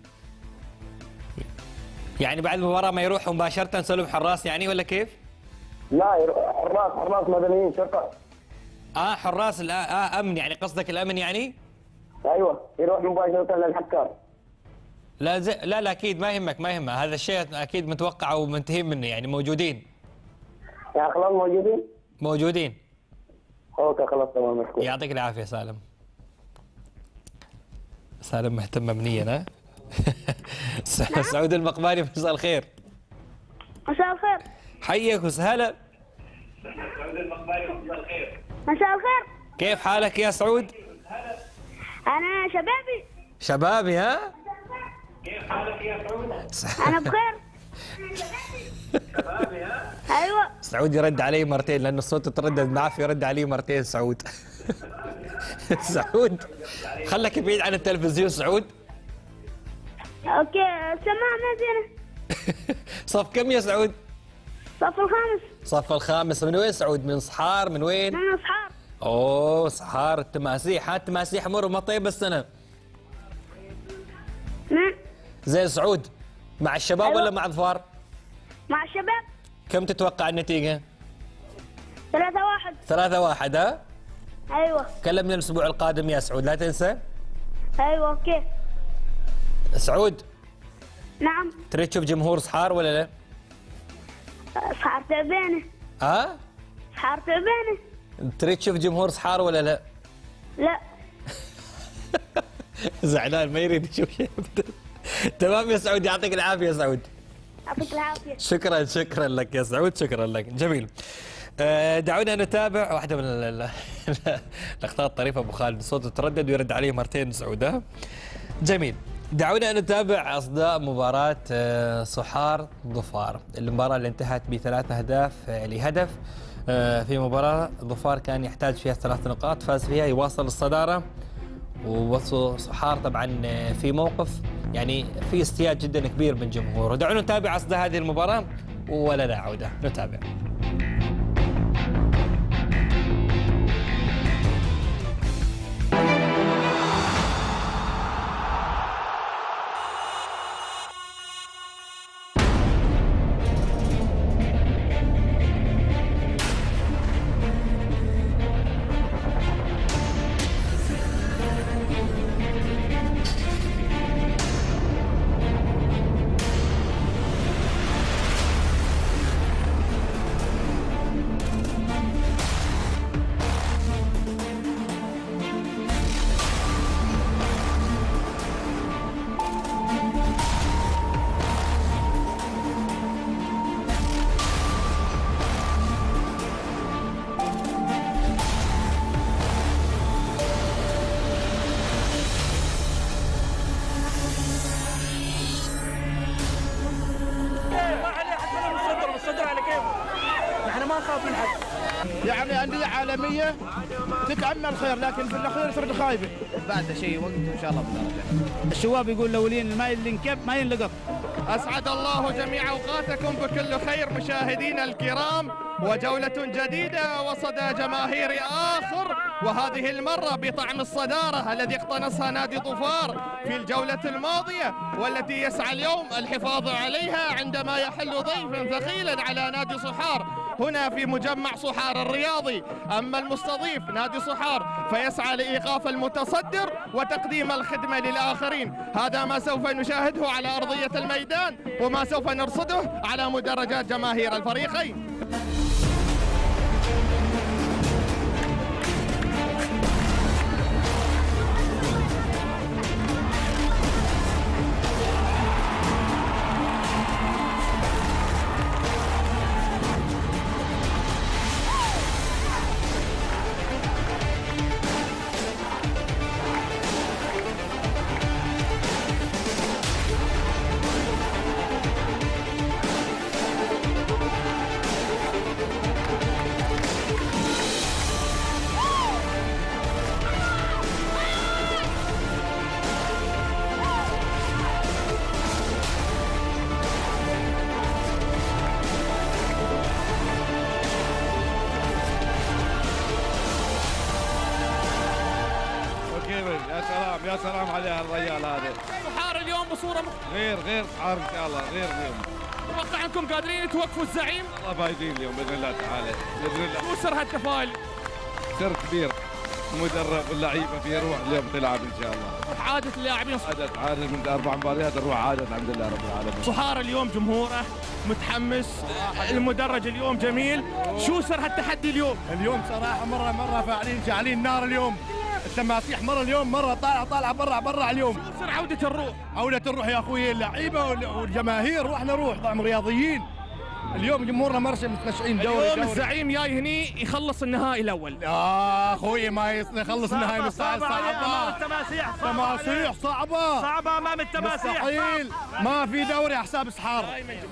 يعني بعد المباراة ما يروحوا مباشرة نسلم حراس يعني ولا كيف؟ لا حراس حراس مدنيين شرطة. اه حراس اه, آه امن، يعني قصدك الامن يعني؟ ايوه يروح مباشرة للحكام. لا زي لا لا اكيد ما يهمك ما يهمك، هذا الشيء اكيد متوقع ومنتهي منه، يعني موجودين. يعني خلاص موجودين؟ موجودين. اوكي خلاص تمام مشكور. يعطيك العافية سالم. سالم مهتم امنيا ها؟ سعود المقباني مساء الخير. مساء الخير. حيك وسهلا. سعود المقباني مساء الخير. مساء الخير. كيف حالك يا سعود؟ أنا شبابي. شبابي ها؟ كيف حالك يا سعود؟ أنا بخير. شبابي ها؟ أيوه. سعود يرد علي مرتين لأنه الصوت تردد معاه فيرد علي مرتين سعود. سعود خلك بعيد عن التلفزيون سعود. اوكي سماعنا زينه. صف كم يا سعود؟ صف الخامس. صف الخامس. من وين سعود؟ من صحار من وين؟ من صحار. اوه صحار التماسيح، ها التماسيح مر ما طيب السنه. نعم. زين سعود مع الشباب أيوة. ولا مع ظفار؟ مع الشباب. كم تتوقع النتيجه؟ ثلاثة واحد. ثلاثة واحد ها؟ ايوه. كلمني الاسبوع القادم يا سعود لا تنسى. ايوه اوكي. سعود. نعم. تريد تشوف جمهور صحار ولا لا؟ صحار تعبانه. ها؟ صحار تعبانه. تريد تشوف جمهور صحار ولا لا؟ لا. زعلان ما يريد يشوف شيء. تمام يا سعود يعطيك العافيه يا سعود. يعطيك العافيه. شكرا شكرا لك يا سعود شكرا لك. جميل. دعونا نتابع واحدة من الأخطاء الطريفة. أبو خالد صوته تردد ويرد عليه مرتين سعودة. جميل. دعونا نتابع أصداء مباراة صحار ظفار، المباراة اللي انتهت بثلاث أهداف لهدف. في مباراة ظفار كان يحتاج فيها ثلاث نقاط، فاز فيها يواصل الصدارة، وصحار طبعا في موقف يعني في استياء جدا كبير من جمهوره. دعونا نتابع أصداء هذه المباراة ولا لا عودة. نتابع. يعني أندية عالمية تتأمل خير، لكن في الأخير صرت خايبة. بعد شيء وقت إن شاء الله بالدرجة. الشباب يقول الأولين الماء اللي انكب ما ينلقط. أسعد الله جميع أوقاتكم بكل خير مشاهدينا الكرام، وجولة جديدة وصدى جماهيري آخر، وهذه المرة بطعم الصدارة الذي اقتنصها نادي ظفار في الجولة الماضية، والتي يسعى اليوم الحفاظ عليها عندما يحل ضيف ثقيلا على نادي صحار هنا في مجمع صحار الرياضي. أما المستضيف نادي صحار فيسعى لإيقاف المتصدر وتقديم الخدمة للآخرين. هذا ما سوف نشاهده على أرضية الميدان وما سوف نرصده على مدرجات جماهير الفريقين. يا سلام عليها الرجال هذا. صحار اليوم بصوره غير غير صحار ان شاء الله غير اليوم. اتوقع انكم قادرين توقفوا الزعيم؟ والله فايزين اليوم باذن الله تعالى باذن الله. شو سر هالتفاؤل؟ سر كبير، المدرب واللعيبه في روح اليوم تلعب ان شاء الله. عادة اللاعبين عادة عادة من اربع مباريات نروح عادة الحمد لله رب العالمين. صحار اليوم جمهوره متحمس، المدرج اليوم جميل، شو سر هالتحدي اليوم؟ اليوم صراحة مرة مرة فاعلين شاعلين نار اليوم. التماسيح مرة اليوم مرة طالعة طالعة برا برا اليوم. شو سر عودة الروح؟ عودة الروح يا اخوي، اللعيبة والجماهير واحنا نروح طبعا رياضيين. اليوم جمهورنا مرشة متمشعين دوري اليوم دوري. الزعيم جاي هني يخلص النهائي الاول. يا اخوي ما يخلص النهائي مستحيل. صعبة امام التماسيح، تماسيح صعبة صعبة امام التماسيح مستحيل. ما في دوري على حساب صحار،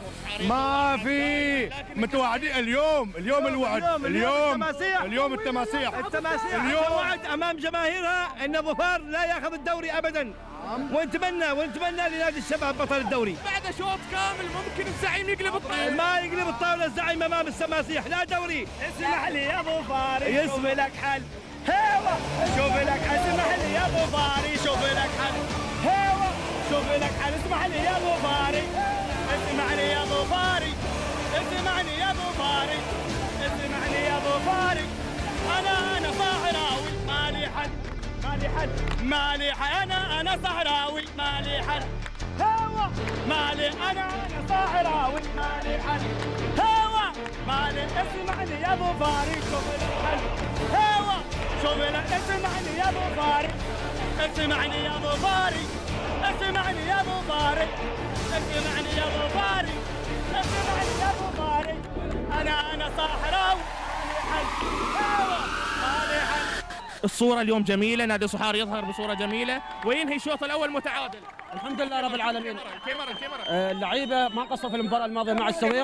ما في متوعدين. اليوم اليوم الوعد اليوم اليوم التماسيح التماسيح اليوم وعد امام جماهيرها ان ظفار لا ياخذ الدوري ابدا، ونتمنى ونتمنى لنادي الشباب بطل الدوري. بعد شوط كامل ممكن الزعيم يقلب الطاوله. ما يقلب الطاوله الزعيم امام التماسيح، لا دوري. اسمح لي يا ظفاري يسوي لك حل. هيوا شوف لك حل. اسمح لي يا ظفاري شوف لك حل. هيوا شوف لك حل. اسمح لي يا ظفاري اسمعني يا ظفاري اسمعني يا ظفاري اسمعني يا ظفاري. انا انا صحراوي مالي حل مالي حل مالي حل. انا انا صحراوي مالي حل. هوا مالي انا انا صحراوي مالي حل. هوا مالي. اسمعني يا ظفاري شوف لك حل. هوا شوف لك. اسمعني يا ظفاري اسمعني يا ظفاري اسمعني يا ظفاري اسمعني يا ظفاري اسمعني يا ظفاري. انا انا صحراوي مالي حل. هوا مالي حل. الصورة اليوم جميلة، نادي صحار يظهر بصورة جميلة وينهي الشوط الأول متعادل. الحمد لله رب العالمين. الكاميرا الكاميرا. آه اللعيبة ما قصروا في المباراة الماضية مع السويق،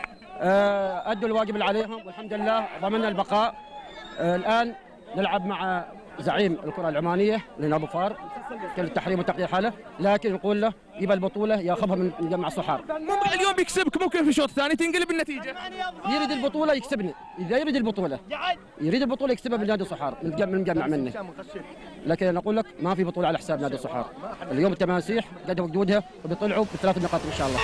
آه أدوا الواجب اللي عليهم والحمد لله ضمننا البقاء. آه الآن نلعب مع زعيم الكرة العمانية لنادي ظفار، كل التحريم وتقدير حاله، لكن نقول له يبى البطولة ياخذها من مجمع صحار. ممكن اليوم يكسبك، ممكن في الشوط الثاني تنقلب النتيجة. يريد البطولة يكسبني، إذا يريد البطولة يريد البطولة يكسبها من نادي صحار من مجمع منه. لكن نقول لك ما في بطولة على حساب نادي صحار. اليوم التماسيح قدموا جهودها وبيطلعوا بثلاث نقاط إن شاء الله.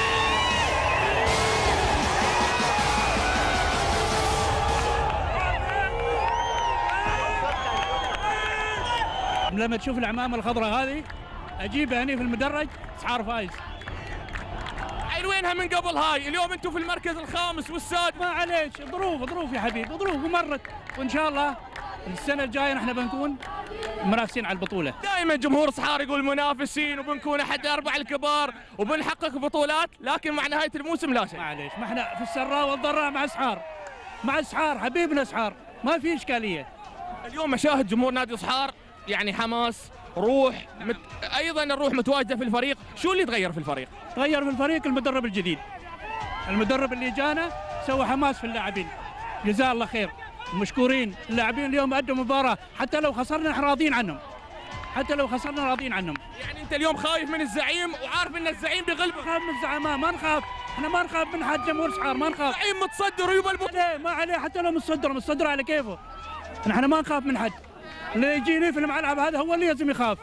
لما تشوف العمامه الخضراء هذه اجيبها هني في المدرج صحار فايز. عين وينها من قبل هاي؟ اليوم انتم في المركز الخامس والسادس. ما عليك، ظروف ظروف يا حبيبي، ظروف ومرت، وان شاء الله السنه الجايه نحن بنكون منافسين على البطوله. دائما جمهور صحار يقول منافسين وبنكون احد الاربع الكبار وبنحقق بطولات، لكن مع نهايه الموسم لا شيء. معليش، ما احنا في السراء والضراء مع صحار، مع صحار حبيبنا صحار، ما في اشكاليه. اليوم مشاهد جمهور نادي صحار يعني حماس، روح، مت... ايضا الروح متواجده في الفريق. شو اللي تغير في الفريق؟ تغير في الفريق المدرب الجديد، المدرب اللي جانا سوى حماس في اللاعبين، جزاه الله خير، مشكورين. اللاعبين اليوم أدوا مباراة، حتى لو خسرنا احنا راضيين عنهم، حتى لو خسرنا راضيين عنهم. يعني انت اليوم خايف من الزعيم وعارف ان الزعيم بيغلب؟ نخاف من الزعماء، ما نخاف، احنا ما نخاف من حد. جمهور سحار ما نخاف. الزعيم متصدر ويبى البطولة، ما عليه، حتى لو متصدر متصدر على كيفه. نحن ما نخاف من حد. اللي يجيني في الملعب هذا هو اللي لازم يخاف.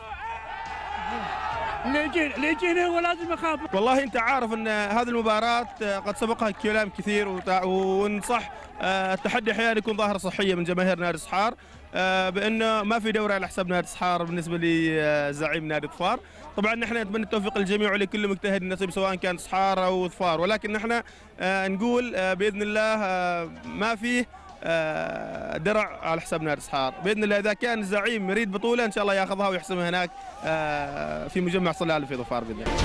اللي يجيني اللي يجيني هو لازم يخاف. والله انت عارف ان هذه المباراة قد سبقها كلام كثير، وان صح التحدي احيانا يكون ظاهرة صحية من جماهير نادي صحار بانه ما في دوري على حساب نادي صحار بالنسبة لزعيم نادي ظفار. طبعا نحن نتمنى التوفيق للجميع ولكل مجتهد نصيب سواء كان صحار او ظفار، ولكن نحن نقول باذن الله ما فيه درع على حساب نادي صحار باذن الله. اذا كان الزعيم يريد بطوله ان شاء الله ياخذها ويحسمها هناك في مجمع صلالة في ظفار باذن الله.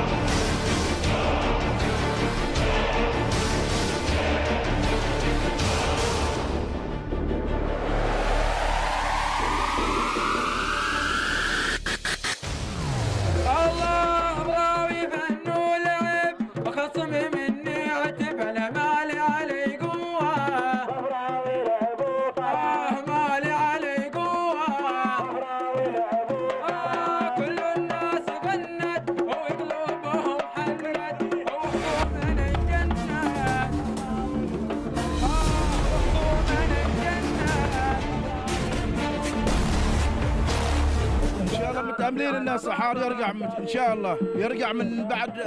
متأملين ان صحار يرجع ان شاء الله، يرجع من بعد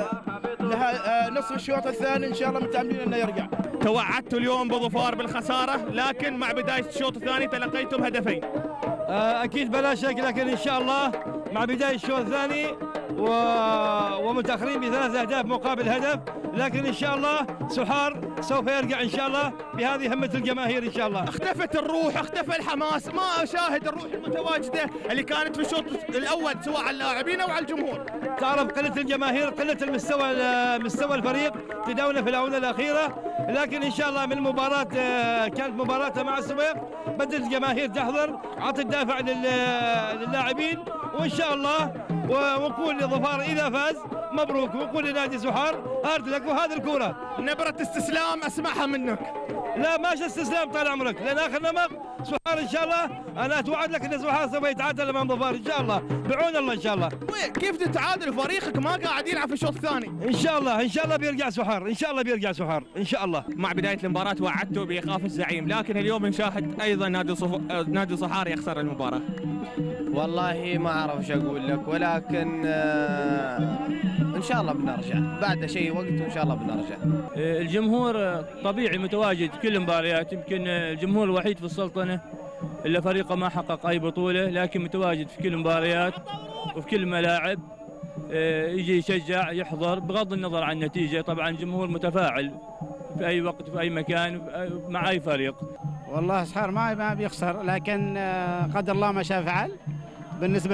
نصف الشوط الثاني ان شاء الله، متأملين انه يرجع. توعدتوا اليوم بظفار بالخسارة، لكن مع بداية الشوط الثاني تلقيتم هدفين. اكيد بلا شك، لكن ان شاء الله مع بداية الشوط الثاني و... ومتأخرين بثلاث اهداف مقابل هدف، لكن ان شاء الله سحار سوف يرجع ان شاء الله بهذه همة الجماهير ان شاء الله. اختفت الروح، اختفى الحماس، ما اشاهد الروح المتواجدة اللي كانت في الشوط الاول سواء على اللاعبين او على الجمهور. تعرف قلة الجماهير، قلة المستوى مستوى الفريق تداولنا في الاونه الاخيرة، لكن ان شاء الله من المباراة كانت مباراة مع السويق بدأت الجماهير تحضر، عطت دافع للاعبين، وان شاء الله ونقول لظفار اذا فاز مبروك، ونقول لنادي سحار هارد لك. وهذه الكرة نبرة استسلام اسمعها منك. لا ماش استسلام طال عمرك، لان اخر نمط سحار ان شاء الله. انا اتوعد لك ان سحار سوف يتعادل امام ظفار ان شاء الله بعون الله ان شاء الله. كيف تتعادل فريقك ما قاعد يلعب في الشوط الثاني؟ ان شاء الله ان شاء الله بيرجع سحار، ان شاء الله بيرجع سحار ان شاء الله. مع بدايه المباراه وعدتوا بايقاف الزعيم، لكن اليوم نشاهد ايضا نادي صف... نادي صحار يخسر المباراه. والله ما اعرف ايش اقول لك، ولكن آه ان شاء الله بنرجع بعد شيء وقت، وان شاء الله بنرجع. الجمهور طبيعي متواجد كل المباريات، يمكن الجمهور الوحيد في السلطنه الا فريقه ما حقق اي بطوله، لكن متواجد في كل المباريات وفي كل الملاعب، يجي يشجع يحضر بغض النظر عن النتيجه. طبعا الجمهور متفاعل في اي وقت في اي مكان مع اي فريق. والله سحار ما ما بيخسر، لكن قدر الله ما شاء فعل بالنسبه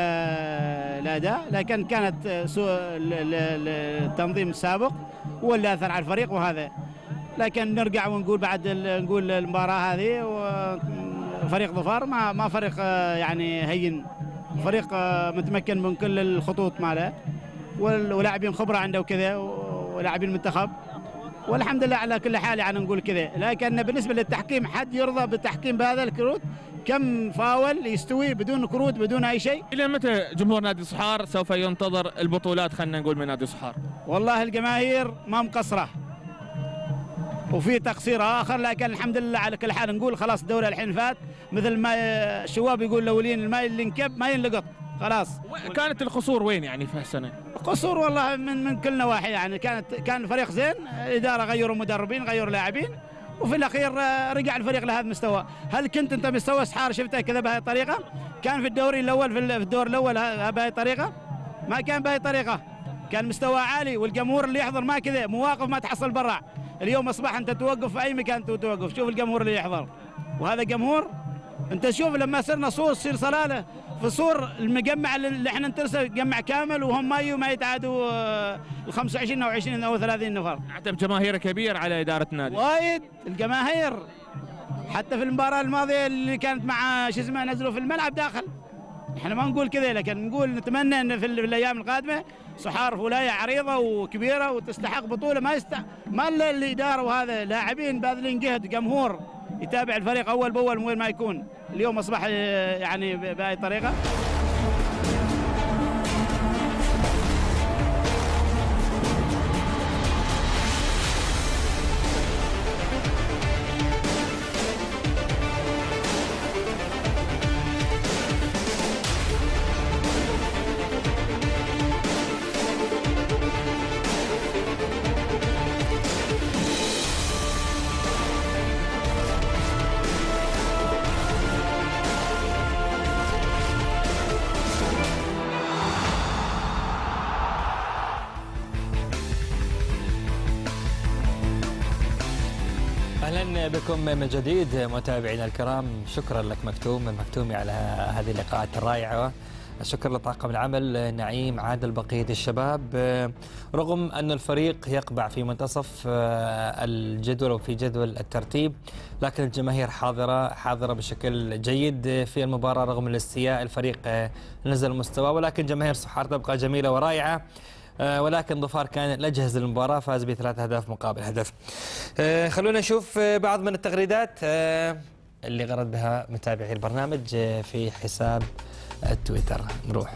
للاداء، لكن كانت سوء التنظيم السابق هو اللي اثر على الفريق وهذا. لكن نرجع ونقول بعد نقول المباراه هذه فريق ظفار ما ما فريق يعني هين، فريق متمكن من كل الخطوط ماله، ولاعبين خبره عنده وكذا، ولاعبين منتخب، والحمد لله على كل حال يعني نقول كذا. لكن بالنسبه للتحكيم حد يرضى بالتحكيم بهذا الكروت؟ كم فاول يستوي بدون كروت بدون اي شيء؟ الى متى جمهور نادي صحار سوف ينتظر البطولات خلينا نقول من نادي صحار؟ والله الجماهير ما مقصره وفي تقصير اخر، لكن الحمد لله على كل حال نقول خلاص الدوري الحين فات، مثل ما الشباب يقول الاولين الماء اللي انكب ما ينلقط خلاص. كانت القصور وين يعني في هالسنه؟ قصور والله من من كل نواحي، يعني كانت كان فريق زين، الاداره غيروا مدربين غيروا لاعبين، وفي الاخير رجع الفريق لهذا المستوى. هل كنت انت مستوى سحار شفته كذا بهذه الطريقه؟ كان في الدوري الاول في الدور الاول بهذه الطريقه؟ ما كان بهذه الطريقه، كان مستوى عالي، والجمهور اللي يحضر ما كذا، مواقف ما تحصل برا. اليوم اصبح انت توقف في اي مكان توقف، شوف الجمهور اللي يحضر، وهذا جمهور. انت شوف لما صرنا صور تصير صلاله في صور المجمع اللي احنا نترسل جمع كامل، وهم ما يو ما يتعادوا ال خمسة وعشرين او عشرين او ثلاثين نفر. عتب جماهير كبير على اداره النادي. وايد الجماهير، حتى في المباراه الماضيه اللي كانت مع شو اسمه نزلوا في الملعب داخل، احنا ما نقول كذا، لكن نقول نتمنى ان في الايام القادمه صحار في ولايه عريضه وكبيره وتستحق بطوله. ما يست ما الا الاداره وهذا لاعبين باذلين جهد، جمهور يتابع الفريق اول باول من وين ما يكون. اليوم اصبح يعني بهذه الطريقه. اهلا بكم من جديد متابعينا الكرام. شكرا لك مكتوم من مكتومي على هذه اللقاءات الرائعه. الشكر لطاقم العمل نعيم عادل بقيه الشباب. رغم ان الفريق يقبع في منتصف الجدول وفي جدول الترتيب، لكن الجماهير حاضره حاضره بشكل جيد في المباراه. رغم الاستياء الفريق نزل مستواه، ولكن جماهير صحار تبقى جميله ورائعه. ولكن ظفار كان الأجهز للمباراة، فاز بثلاث أهداف مقابل هدف. خلونا نشوف بعض من التغريدات اللي غرد بها متابعي البرنامج في حساب التويتر. نروح.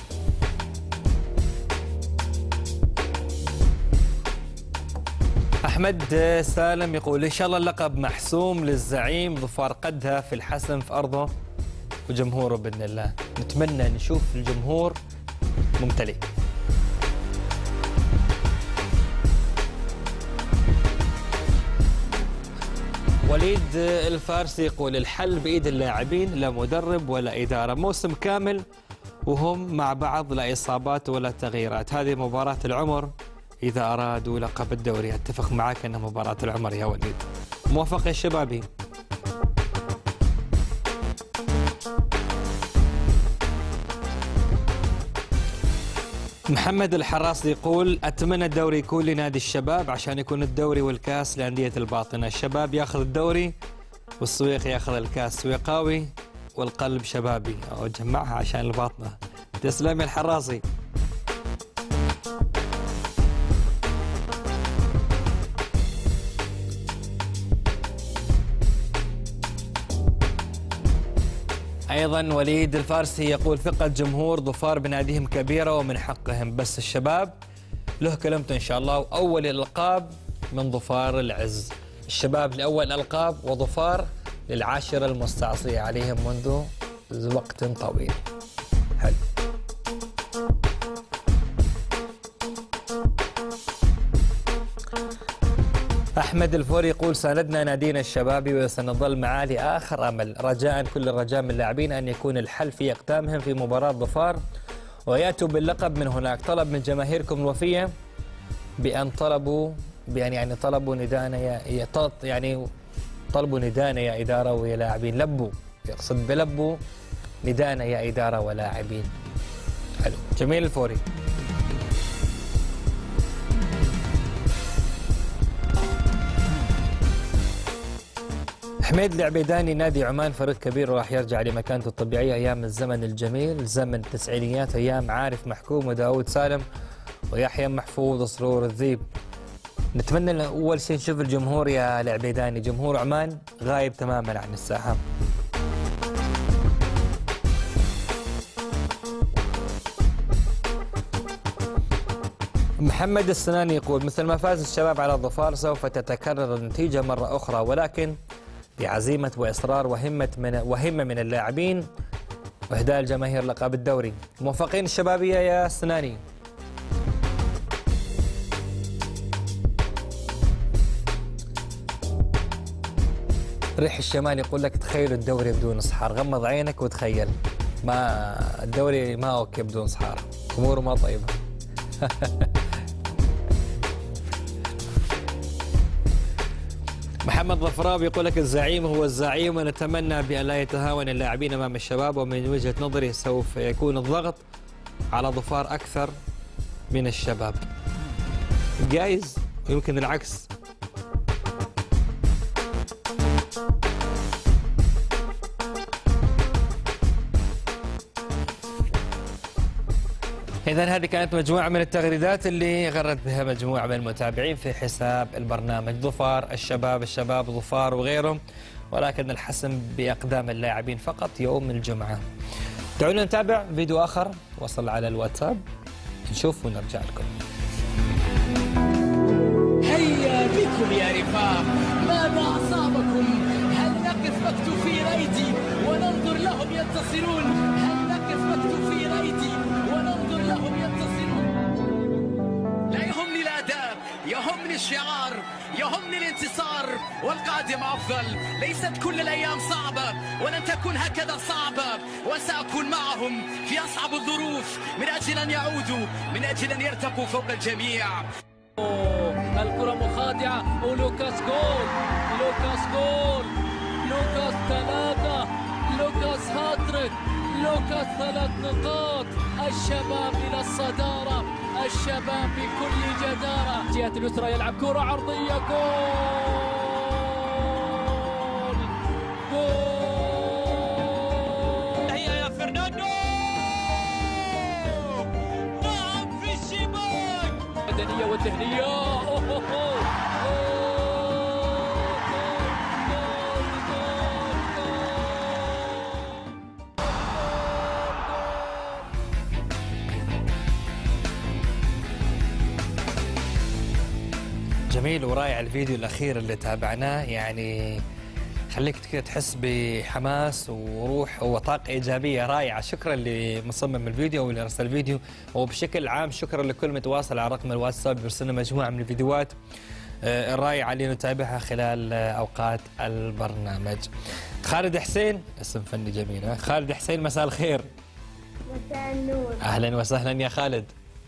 أحمد سالم يقول إن شاء الله اللقب محسوم للزعيم ظفار، قدها في الحسم في أرضه وجمهوره بإذن الله. نتمنى نشوف الجمهور ممتلئ. وليد الفارسي يقول الحل بإيد اللاعبين، لا مدرب ولا إدارة، موسم كامل وهم مع بعض، لا إصابات ولا تغييرات. هذه مباراة العمر إذا أرادوا لقب الدوري. أتفق معك أنها مباراة العمر يا وليد. موفق يا شبابي. محمد الحراس يقول أتمنى الدوري يكون لنادي الشباب عشان يكون الدوري والكاس لأندية الباطنة. الشباب ياخذ الدوري والسويق ياخذ الكاس، سويقاوي والقلب شبابي. أو جمعها عشان الباطنة. تسلم يا الحراسي. أيضا وليد الفارسي يقول ثقة جمهور ظفار بناديهم كبيرة ومن حقهم، بس الشباب له كلمته إن شاء الله. وأول الألقاب من ظفار العز. الشباب لأول ألقاب وظفار للعاشرة المستعصية عليهم منذ وقت طويل. حلو. أحمد الفوري يقول ساندنا نادينا الشبابي وسنظل معاه لآخر أمل، رجاء كل الرجاء من اللاعبين أن يكون الحل في أقدامهم في مباراة ظفار ويأتوا باللقب من هناك. طلب من جماهيركم الوفية بأن طلبوا بأن يعني طلبوا ندانا يا يعني طلبوا ندانا يا إدارة ويا لاعبين. لبوا، يقصد بلبوا ندانا يا إدارة ولاعبين. حلو. جميل الفوري. حميد العبيداني نادي عمان فريق كبير وراح يرجع لمكانته الطبيعية أيام الزمن الجميل، زمن التسعينيات، أيام عارف محكوم وداود سالم ويحيى محفوظ وسرور الذيب. نتمنى أول شيء نشوف الجمهور يا العبيداني. جمهور عمان غايب تماما عن الساحة. محمد السناني يقول مثل ما فاز الشباب على الظفار سوف تتكرر النتيجة مرة أخرى، ولكن بعزيمة وإصرار وهمة من وهمة من اللاعبين وإهداء الجماهير لقب الدوري. موفقين الشبابية يا السناني. ريح الشمال يقول لك تخيل الدوري بدون صحار، غمض عينك وتخيل. ما الدوري ما اوكي بدون صحار، اموره ما طيبه. محمد ظفراب يقول لك الزعيم هو الزعيم، ونتمنى بأن لا يتهاون اللاعبين امام الشباب، ومن وجهة نظري سوف يكون الضغط على ظفار اكثر من الشباب. جايز ويمكن العكس. إذا هذه كانت مجموعة من التغريدات اللي غرد بها مجموعة من المتابعين في حساب البرنامج. ظفار الشباب الشباب ظفار وغيرهم، ولكن الحسم بأقدام اللاعبين فقط يوم الجمعة. دعونا نتابع فيديو آخر وصل على الواتساب نشوف ونرجع لكم. هيا بكم يا رفاق، ماذا أصابكم؟ هل نقف مكتوفي أيدي وننظر لهم ينتصرون؟ هل نقف مكتوفي أيدي وننظر لهم ينتصرون؟ لا يهمني الأداء، يهمني الشعار، يهمني الانتصار، والقادم أفضل. ليست كل الأيام صعبة ولن تكون هكذا صعبة، وسأكون معهم في أصعب الظروف من أجل أن يعودوا، من أجل أن يرتقوا فوق الجميع. الكرة مخادعة ولوكاس جول، لوكاس جول، لوكاس ثلاثة، لوكاس هاتريك، لوكاس ثلاث نقاط. الشباب إلى الصدارة، الشباب بكل جدارة. جهة اليسرى يلعب كرة عرضية، جول جول. هيا يا فرناندو، نعم في الشباك. المدنية والذهنية، جميل ورائع الفيديو الأخير اللي تابعناه، يعني خليك كده تحس بحماس وروح وطاقة إيجابية رائعة. شكرا لمصمم الفيديو واللي أرسل الفيديو، وبشكل عام شكرا لكل متواصل على رقم الواتساب يرسلنا مجموعة من الفيديوهات الرائعة اللي نتابعها خلال أوقات البرنامج. خالد حسين، اسم فني جميل ها؟ خالد حسين مساء الخير. مساء النور. أهلا وسهلا يا خالد.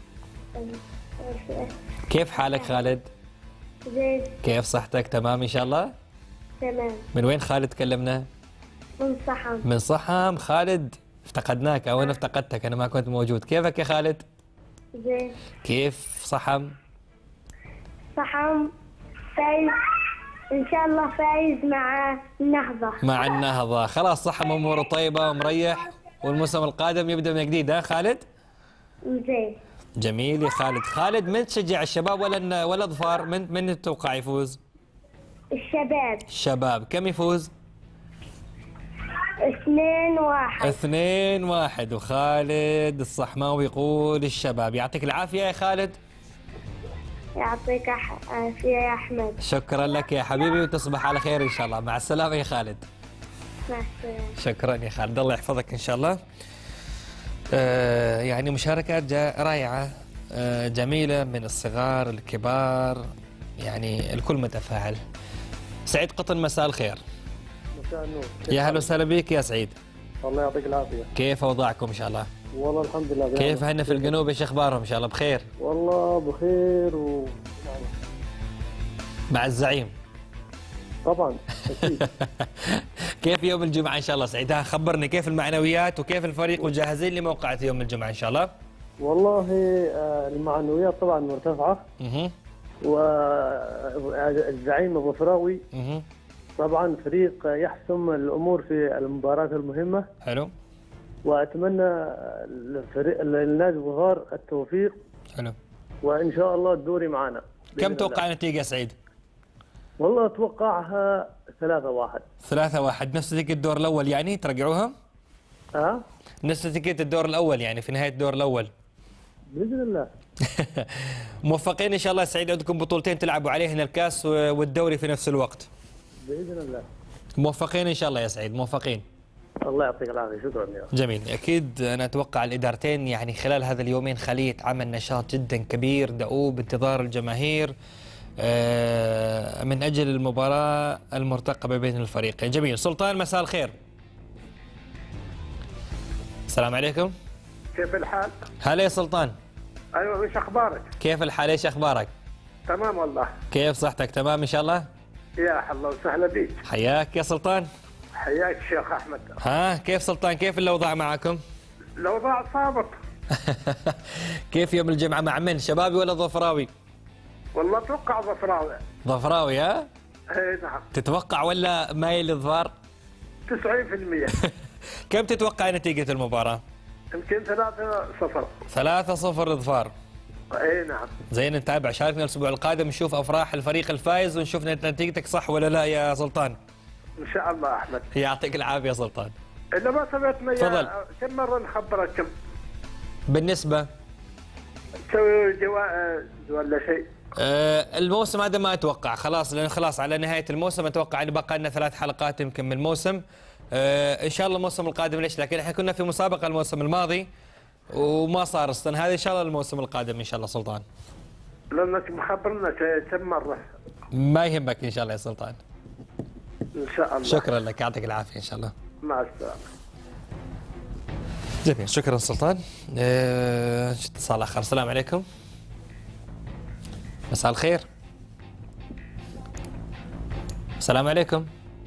كيف حالك خالد؟ زين. كيف صحتك؟ تمام إن شاء الله؟ تمام. من وين خالد تكلمنا؟ من صحم. من صحم. خالد افتقدناك أو أنا افتقدتك، أنا ما كنت موجود. كيفك يا خالد؟ زين. كيف صحم؟ صحم فايز إن شاء الله، فايز مع النهضة. مع النهضة. خلاص صحم أموره طيبة ومريح، والموسم القادم يبدأ من جديد ها خالد؟ زين. جميل يا خالد. خالد من تشجع الشباب ولا ولا ظفار؟ من من تتوقع يفوز؟ الشباب. الشباب. كم يفوز؟ اثنين واحد. اثنين واحد. وخالد الصحماوي يقول الشباب. يعطيك العافية يا خالد. يعطيك العافية يا أحمد. شكرا لك يا حبيبي، وتصبح على خير إن شاء الله. مع السلامة يا خالد. مع السلامة. شكرا يا خالد، الله يحفظك إن شاء الله. آه يعني مشاركات رائعة، آه جميلة من الصغار الكبار، يعني الكل متفاعل. سعيد قطن مساء الخير. مساء النور. يا هلا وسهلا بك يا سعيد. الله يعطيك العافية. كيف أوضاعكم إن شاء الله؟ والله الحمد لله. كيف هن في الجنوب إيش أخبارهم إن شاء الله؟ بخير؟ والله بخير و مع الزعيم. طبعا أكيد. كيف يوم الجمعة إن شاء الله سعيد؟ خبرني كيف المعنويات وكيف الفريق وجاهزين لموقعة يوم الجمعة إن شاء الله؟ والله المعنويات طبعا مرتفعة. اها. والزعيم الظفراوي اها. طبعا فريق يحسم الأمور في المباراة المهمة. حلو. وأتمنى الفريق النادي الظفار التوفيق. حلو. وإن شاء الله الدوري معنا. كم توقع النتيجة سعيد؟ والله أتوقعها ثلاثة واحد. ثلاثة واحد. نفس نتيجة الدور الأول يعني ترجعوها؟ أه؟ نفس نتيجة الدور الأول يعني في نهاية الدور الأول. بإذن الله. موفقين إن شاء الله سعيد. عندكم بطولتين تلعبوا عليهن، الكاس والدوري في نفس الوقت. بإذن الله. موفقين إن شاء الله يا سعيد، موفقين. الله يعطيك العافية. شكرا يا أخي. جميل. أكيد أنا أتوقع الإدارتين يعني خلال هذا اليومين خلية عمل نشاط جدا كبير دؤوب انتظار الجماهير من أجل المباراة المرتقبة بين الفريقين. جميل. سلطان مساء الخير. السلام عليكم. كيف الحال؟ هلا يا سلطان. ايوه ايش اخبارك؟ كيف الحال؟ ايش اخبارك؟ تمام والله. كيف صحتك؟ تمام ان شاء الله؟ يا اهلا وسهلا بك. حياك يا سلطان. حياك شيخ احمد. ها كيف سلطان؟ كيف الاوضاع معكم؟ الاوضاع صابت. كيف يوم الجمعة مع من؟ شبابي ولا ظفراوي؟ والله اتوقع ظفراوي. ظفراوي ها؟ اي نعم. تتوقع ولا مايل للظفار؟ تسعين بالمئة. كم تتوقع نتيجة المباراة؟ يمكن ثلاثة صفر. ثلاثة صفر ظفار. اي نعم. زين نتابع، شاركنا الاسبوع القادم نشوف افراح الفريق الفايز ونشوف نتيجتك صح ولا لا يا سلطان. ان شاء الله احمد. يعطيك العافيه يا سلطان. اذا ما سمعتنا تفضل. كم مره نخبرك كم؟ بالنسبه تسوي جوائز ولا شيء؟ آه الموسم هذا ما اتوقع، خلاص لان خلاص على نهايه الموسم، اتوقع ان بقى لنا ثلاث حلقات يمكن من الموسم. آه ان شاء الله الموسم القادم، ليش؟ لكن احنا كنا في مسابقه الموسم الماضي وما صار السنه هذه، ان شاء الله الموسم القادم ان شاء الله سلطان. لانك مخبرنا كم مره. ما يهمك ان شاء الله يا سلطان. ان شاء الله. شكرا لك، يعطيك العافيه ان شاء الله. مع السلامه. جميل، شكرا سلطان. اه اتصال اخر. السلام عليكم. مساء الخير. السلام عليكم.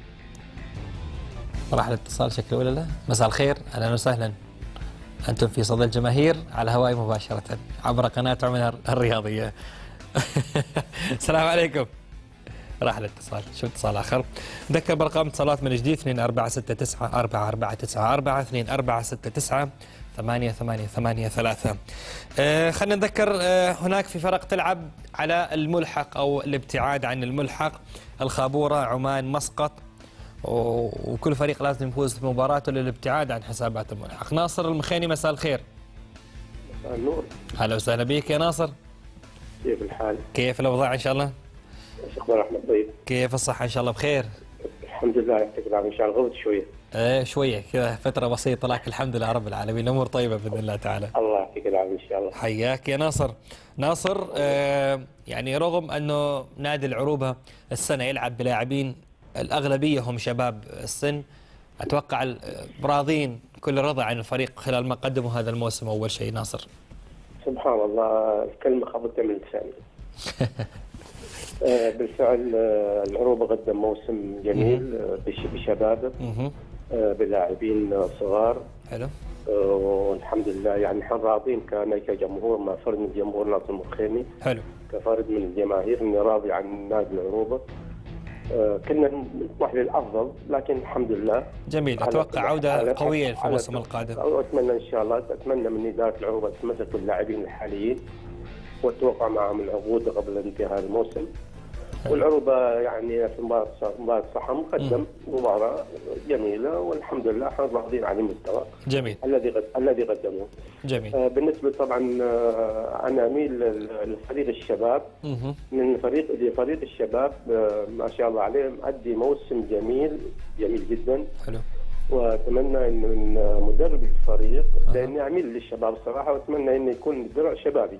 راح الاتصال شكله ولا لا؟ مساء الخير، اهلا وسهلا. انتم في صدى الجماهير على هواي مباشره عبر قناه عمان الرياضيه. السلام عليكم. راح الاتصال، شو اتصال اخر. نذكر برقم اتصالات من جديد اثنين أربعة ستة تسعة أربعة أربعة تسعة أربعة اثنين أربعة ستة تسعة ثمانية ثمانية ثمانية ثلاثة. آه خلينا نذكر آه هناك في فرق تلعب على الملحق او الابتعاد عن الملحق، الخابوره، عمان، مسقط، وكل فريق لازم يفوز في مباراته للابتعاد عن حسابات الملحق. ناصر المخيني، مساء الخير. مساء النور. اهلا وسهلا بك يا ناصر. كيف الحال؟ كيف الاوضاع ان شاء الله؟ ايش اخبار احمد؟ طيب. كيف الصحة ان شاء الله بخير؟ الحمد لله، يعطيك العافية. ان شاء الله غبت شوية. ايه شوية كذا، فترة بسيطة، لكن الحمد لله رب العالمين الامور طيبة باذن الله تعالى. الله يعطيك العافية ان شاء الله. حياك يا ناصر. ناصر آه يعني رغم انه نادي العروبة السنة يلعب بلاعبين الاغلبية هم شباب السن، اتوقع راضين كل رضا عن الفريق خلال ما قدموا هذا الموسم. اول شيء ناصر. سبحان الله، الكلمة خبطتها من لساني. بالفعل العروبة قدم موسم جميل بشبابه، بلاعبين صغار. حلو. والحمد لله يعني احنا راضين كجمهور، ما فرد من جمهور ناصر المخيمي. حلو. كفرد من الجماهير اني راضي عن نادي العروبة. كنا نطمح للافضل لكن الحمد لله. جميل، اتوقع عوده قويه في الموسم القادم. واتمنى ان شاء الله، اتمنى من اداره العروبه تتمسك باللاعبين الحاليين والتوقع معهم العقود قبل انتهاء الموسم. والعروبه يعني في مباراه صحم قدم مباراه جميله والحمد لله احنا راضيين عن المستوى. جميل. الذي الذي قدموه. جميل. آه بالنسبه طبعا آه انا اميل لفريق الشباب. مه. من فريق لفريق الشباب آه ما شاء الله عليه مؤدي موسم جميل جميل جدا. حلو. واتمنى ان من مدرب الفريق، لاني اميل للشباب الصراحه، واتمنى انه يكون درع شبابي.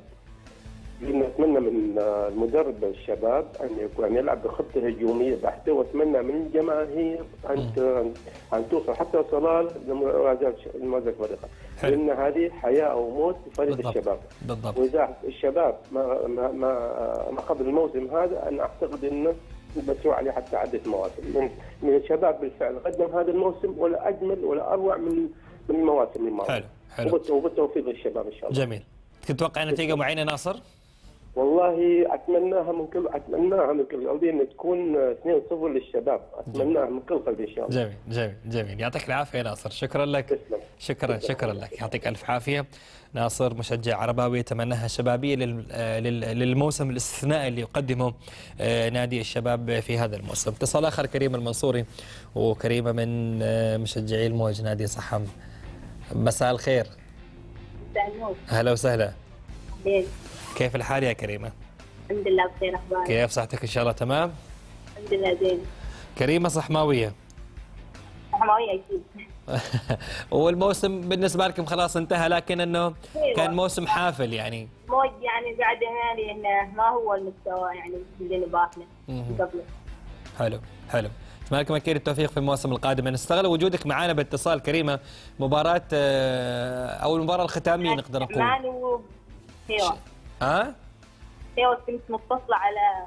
لأن أتمنى من المدرب الشباب أن يكون أن يلعب بخطة هجومية بحتة، وأتمنى من الجماهير أن أن توصل حتى صلال لمواجهة فريقها، لأن هذه حياة أو موت لفريق بالضبط. الشباب. بالضبط. وإذا الشباب ما ما ما, ما قبل الموسم هذا أنا أعتقد أنه بسوا عليه حتى عدة مواسم من من الشباب بالفعل قدم هذا الموسم ولا أجمل ولا أروع من من المواسم الماضية. حلو حلو. وبالتوفيق للشباب إن شاء الله. جميل. تتوقع نتيجة معينة ناصر؟ والله اتمناها من كل اتمناها من كل قلبي ان تكون اثنين صفر للشباب، اتمناها من كل قلبي ان شاء الله. جميل جميل جميل، يعطيك العافيه يا ناصر، شكرا لك. تسلم. شكرا شكرا لك، يعطيك الف عافيه. ناصر مشجع عرباوي يتمناها شبابيه للموسم الاستثنائي اللي يقدمه نادي الشباب في هذا الموسم. اتصال اخر، كريم المنصوري، وكريمه من مشجعي الموج نادي صحم. مساء الخير. مساء النور. اهلا وسهلا. ليه؟ كيف الحال يا كريمة؟ الحمد لله بخير، أخبارك؟ كيف صحتك إن شاء الله تمام؟ الحمد لله زين. كريمة صحماوية. صحماوية أكيد. والموسم بالنسبة لكم خلاص انتهى، لكن إنه كان موسم حافل يعني. موج يعني بعدها لأنه ما هو المستوى يعني اللي نبغاه قبله. حلو حلو. أتمنى لكم أكيد التوفيق في الموسم القادم. نستغل وجودك معنا باتصال كريمة. مباراة أو المباراة الختامية نقدر نقول. عمان وحيوة. ها؟ حيوة كنت متصلة على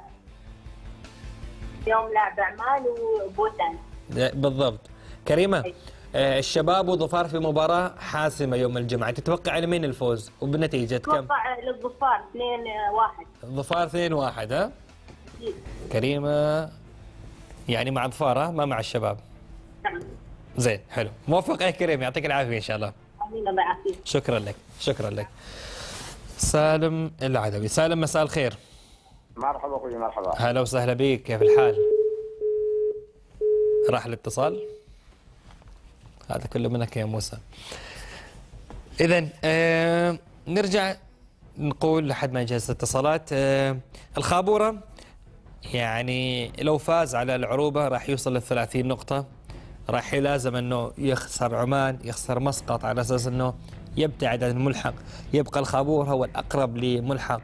يوم لعب عمان وبوتان. بالضبط. كريمة، آه الشباب وظفار في مباراة حاسمة يوم الجمعة، تتوقع لمين الفوز وبنتيجة كم؟ أتوقع للظفار اثنين واحد. الظفار اثنين واحد ها؟ كريمة يعني مع ظفار ما مع الشباب. نعم. زين حلو، موفق يا كريم، يعطيك العافية إن شاء الله. امين الله يعافيك. شكرا لك شكرا لك. سالم العدوي. سالم مساء الخير. مرحبا اخوي مرحبا. هلا وسهلا بك، كيف الحال؟ راح الاتصال؟ هذا كله منك يا موسى. إذن آه نرجع نقول لحد ما يجهز الاتصالات. آه الخابورة يعني لو فاز على العروبة راح يوصل للثلاثين نقطة، راح لازم انه يخسر عمان، يخسر مسقط على اساس انه يبتعد عن الملحق، يبقى الخابور هو الاقرب لملحق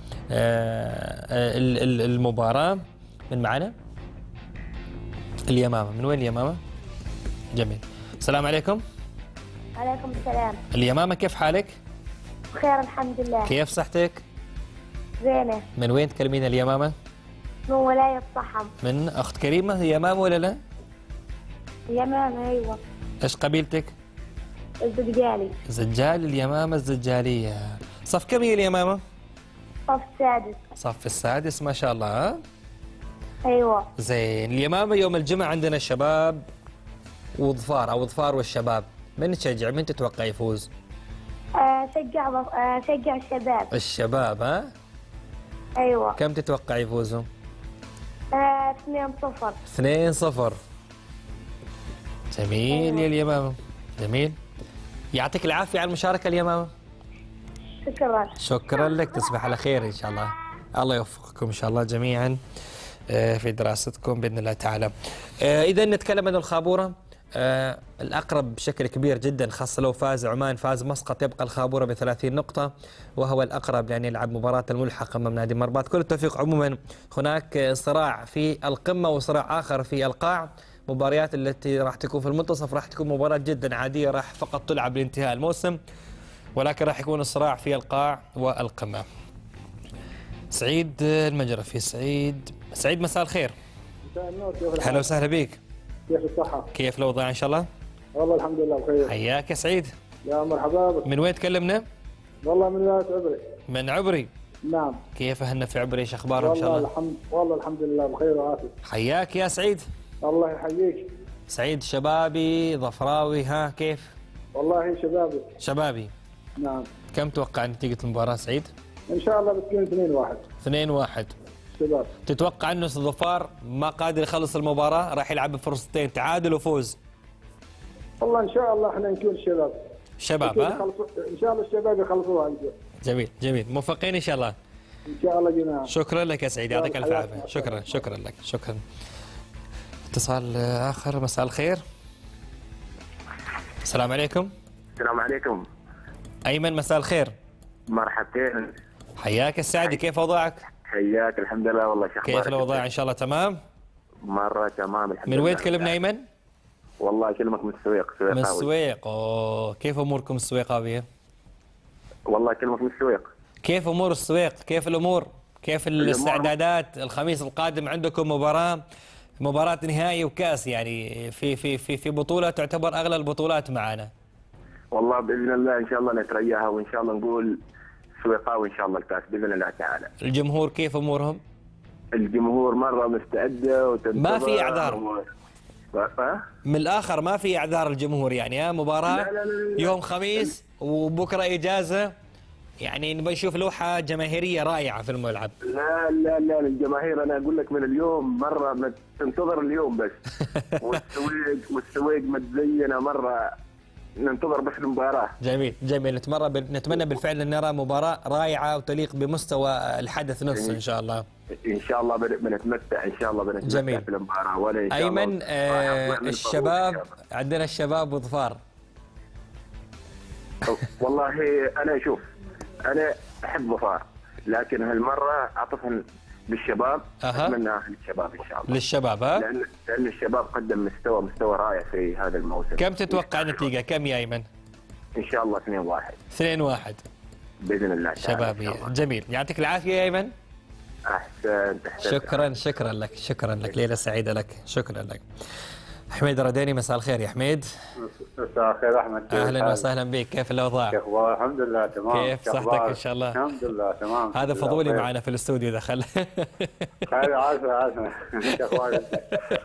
آه المباراة. من معنا؟ اليمامة. من وين اليمامة؟ جميل. السلام عليكم. عليكم السلام. اليمامة كيف حالك؟ بخير الحمد لله. كيف صحتك؟ زينة. من وين تكلمين اليمامة؟ من ولاية صحم. من أخت كريمة هي يمامة ولا لا؟ يمامة أيوة. إيش قبيلتك؟ الزجالي. زجال اليمامة الزجالية. صف كم هي اليمامة؟ صف السادس. صف السادس ما شاء الله. ها؟ أيوة. زين. اليمامة يوم الجمعة عندنا الشباب وظفار أو ظفار والشباب، من تشجع؟ من تتوقع يفوز؟ آه شجع آه شجع الشباب. الشباب. ها؟ أيوة. كم تتوقع يفوزوا؟ آه اثنين صفر. اثنين صفر. جميل. أيوة. يا اليمامة جميل. يعطيك العافية على المشاركة اليمامة. شكرا. شكرا لك، تصبح على خير إن شاء الله. الله يوفقكم إن شاء الله جميعا في دراستكم بإذن الله تعالى. إذا نتكلم عن الخابورة آه الأقرب بشكل كبير جدا، خاصة لو فاز عمان فاز مسقط يبقى الخابورة بثلاثين نقطة وهو الأقرب لأن يلعب مباراة الملحق أمام نادي مرباط. كل التوفيق. عموما هناك صراع في القمة وصراع آخر في القاع. مباريات التي راح تكون في المنتصف راح تكون مباراة جدا عادية، راح فقط تلعب لانتهاء الموسم، ولكن راح يكون الصراع في القاع والقمة. سعيد المجرفي. سعيد سعيد مساء الخير. مساء النور. كيف الحال؟ هلا وسهلا بك. كيف الصحة؟ كيف الأوضاع إن شاء الله؟ والله الحمد لله بخير. حياك يا سعيد. يا مرحبا بك. من وين تكلمنا؟ والله من ولاية عبري. من عبري؟ نعم. كيف أهلنا في عبري؟ إيش أخبارهم إن شاء الله؟ والله الحمد والله الحمد لله بخير وعافية. حياك يا سعيد. الله يحييك. سعيد شبابي ظفراوي ها كيف؟ والله شبابي. شبابي. نعم. كم توقع نتيجة المباراة سعيد؟ إن شاء الله بتكون اثنين واحد. اثنين واحد. شباب. تتوقع انه ظفار ما قادر يخلص المباراة، راح يلعب بفرصتين تعادل وفوز؟ والله ان شاء الله احنا نكون شباب. شباب ها؟ ان شاء الله الشباب يخلصوها. جميل جميل، موفقين ان شاء الله. ان شاء الله جميعا. شكرا لك يا سعيد، يعطيك الف عافية. شكرا شكرا لك. شكرا. اتصال اخر. مساء الخير. السلام عليكم. السلام عليكم. ايمن مساء الخير. مرحبتين. حياك السعدي، كيف اوضاعك؟ حياك الحمد لله. والله شو كيف الاوضاع؟ ان شاء الله تمام؟ مره تمام الحمد لله. من وين تكلمنا ايمن؟ والله اكلمك من السويق. من السويق. اوه كيف اموركم السويقاويه؟ والله اكلمك من السويق. كيف امور السويق؟ كيف الامور؟ كيف الاستعدادات؟ الخميس القادم عندكم مباراه مباراه نهائي وكاس، يعني في في في في بطوله تعتبر اغلى البطولات معنا. والله باذن الله ان شاء الله نترياها وان شاء الله نقول سويقاوي ان شاء الله الكاس باذن الله تعالى. الجمهور كيف امورهم؟ الجمهور مره مستعده وتنتظر. ما في اعذار. من الاخر ما في اعذار الجمهور، يعني ها مباراه لا لا لا لا. يوم خميس وبكره اجازه، يعني نبي نشوف لوحه جماهيريه رائعه في الملعب. لا لا لا الجماهير انا اقول لك من اليوم مره تنتظر اليوم بس. والسويق والسويق متزينه مره، ننتظر بس المباراة. جميل جميل. نتمرى ب... نتمنى بالفعل ان نرى مباراة رائعة وتليق بمستوى الحدث نفسه ان شاء الله. ان شاء الله بنتمتع ان شاء الله بنتمتع جميل. في المباراة ولا ان شاء ايمن الله آه الشباب عندنا الشباب وظفار. والله انا شوف انا احب ظفار، لكن هالمرة اعطفهم للشباب. أه. اتمنى للشباب ان شاء الله. للشباب ها؟ لان لان الشباب قدم مستوى مستوى رائع في هذا الموسم. كم تتوقع النتيجة؟ كم يا ايمن؟ ان شاء الله اثنين واحد. اثنين واحد باذن الله شبابي. جميل، يعطيك العافية يا ايمن. احسنت احسنت. شكرا شكرا لك شكرا لك. ليلة سعيدة لك. شكرا لك. حميد رديني مساء الخير يا حميد. مساء الخير احمد. اهلا وسهلا بك، كيف الاوضاع؟ كيف اخبارك؟ الحمد لله تمام. كيف صحتك ان شاء الله؟ الحمد لله تمام. هذا فضولي معنا في الاستوديو دخل. خير عافية عافية. كيف اخبارك؟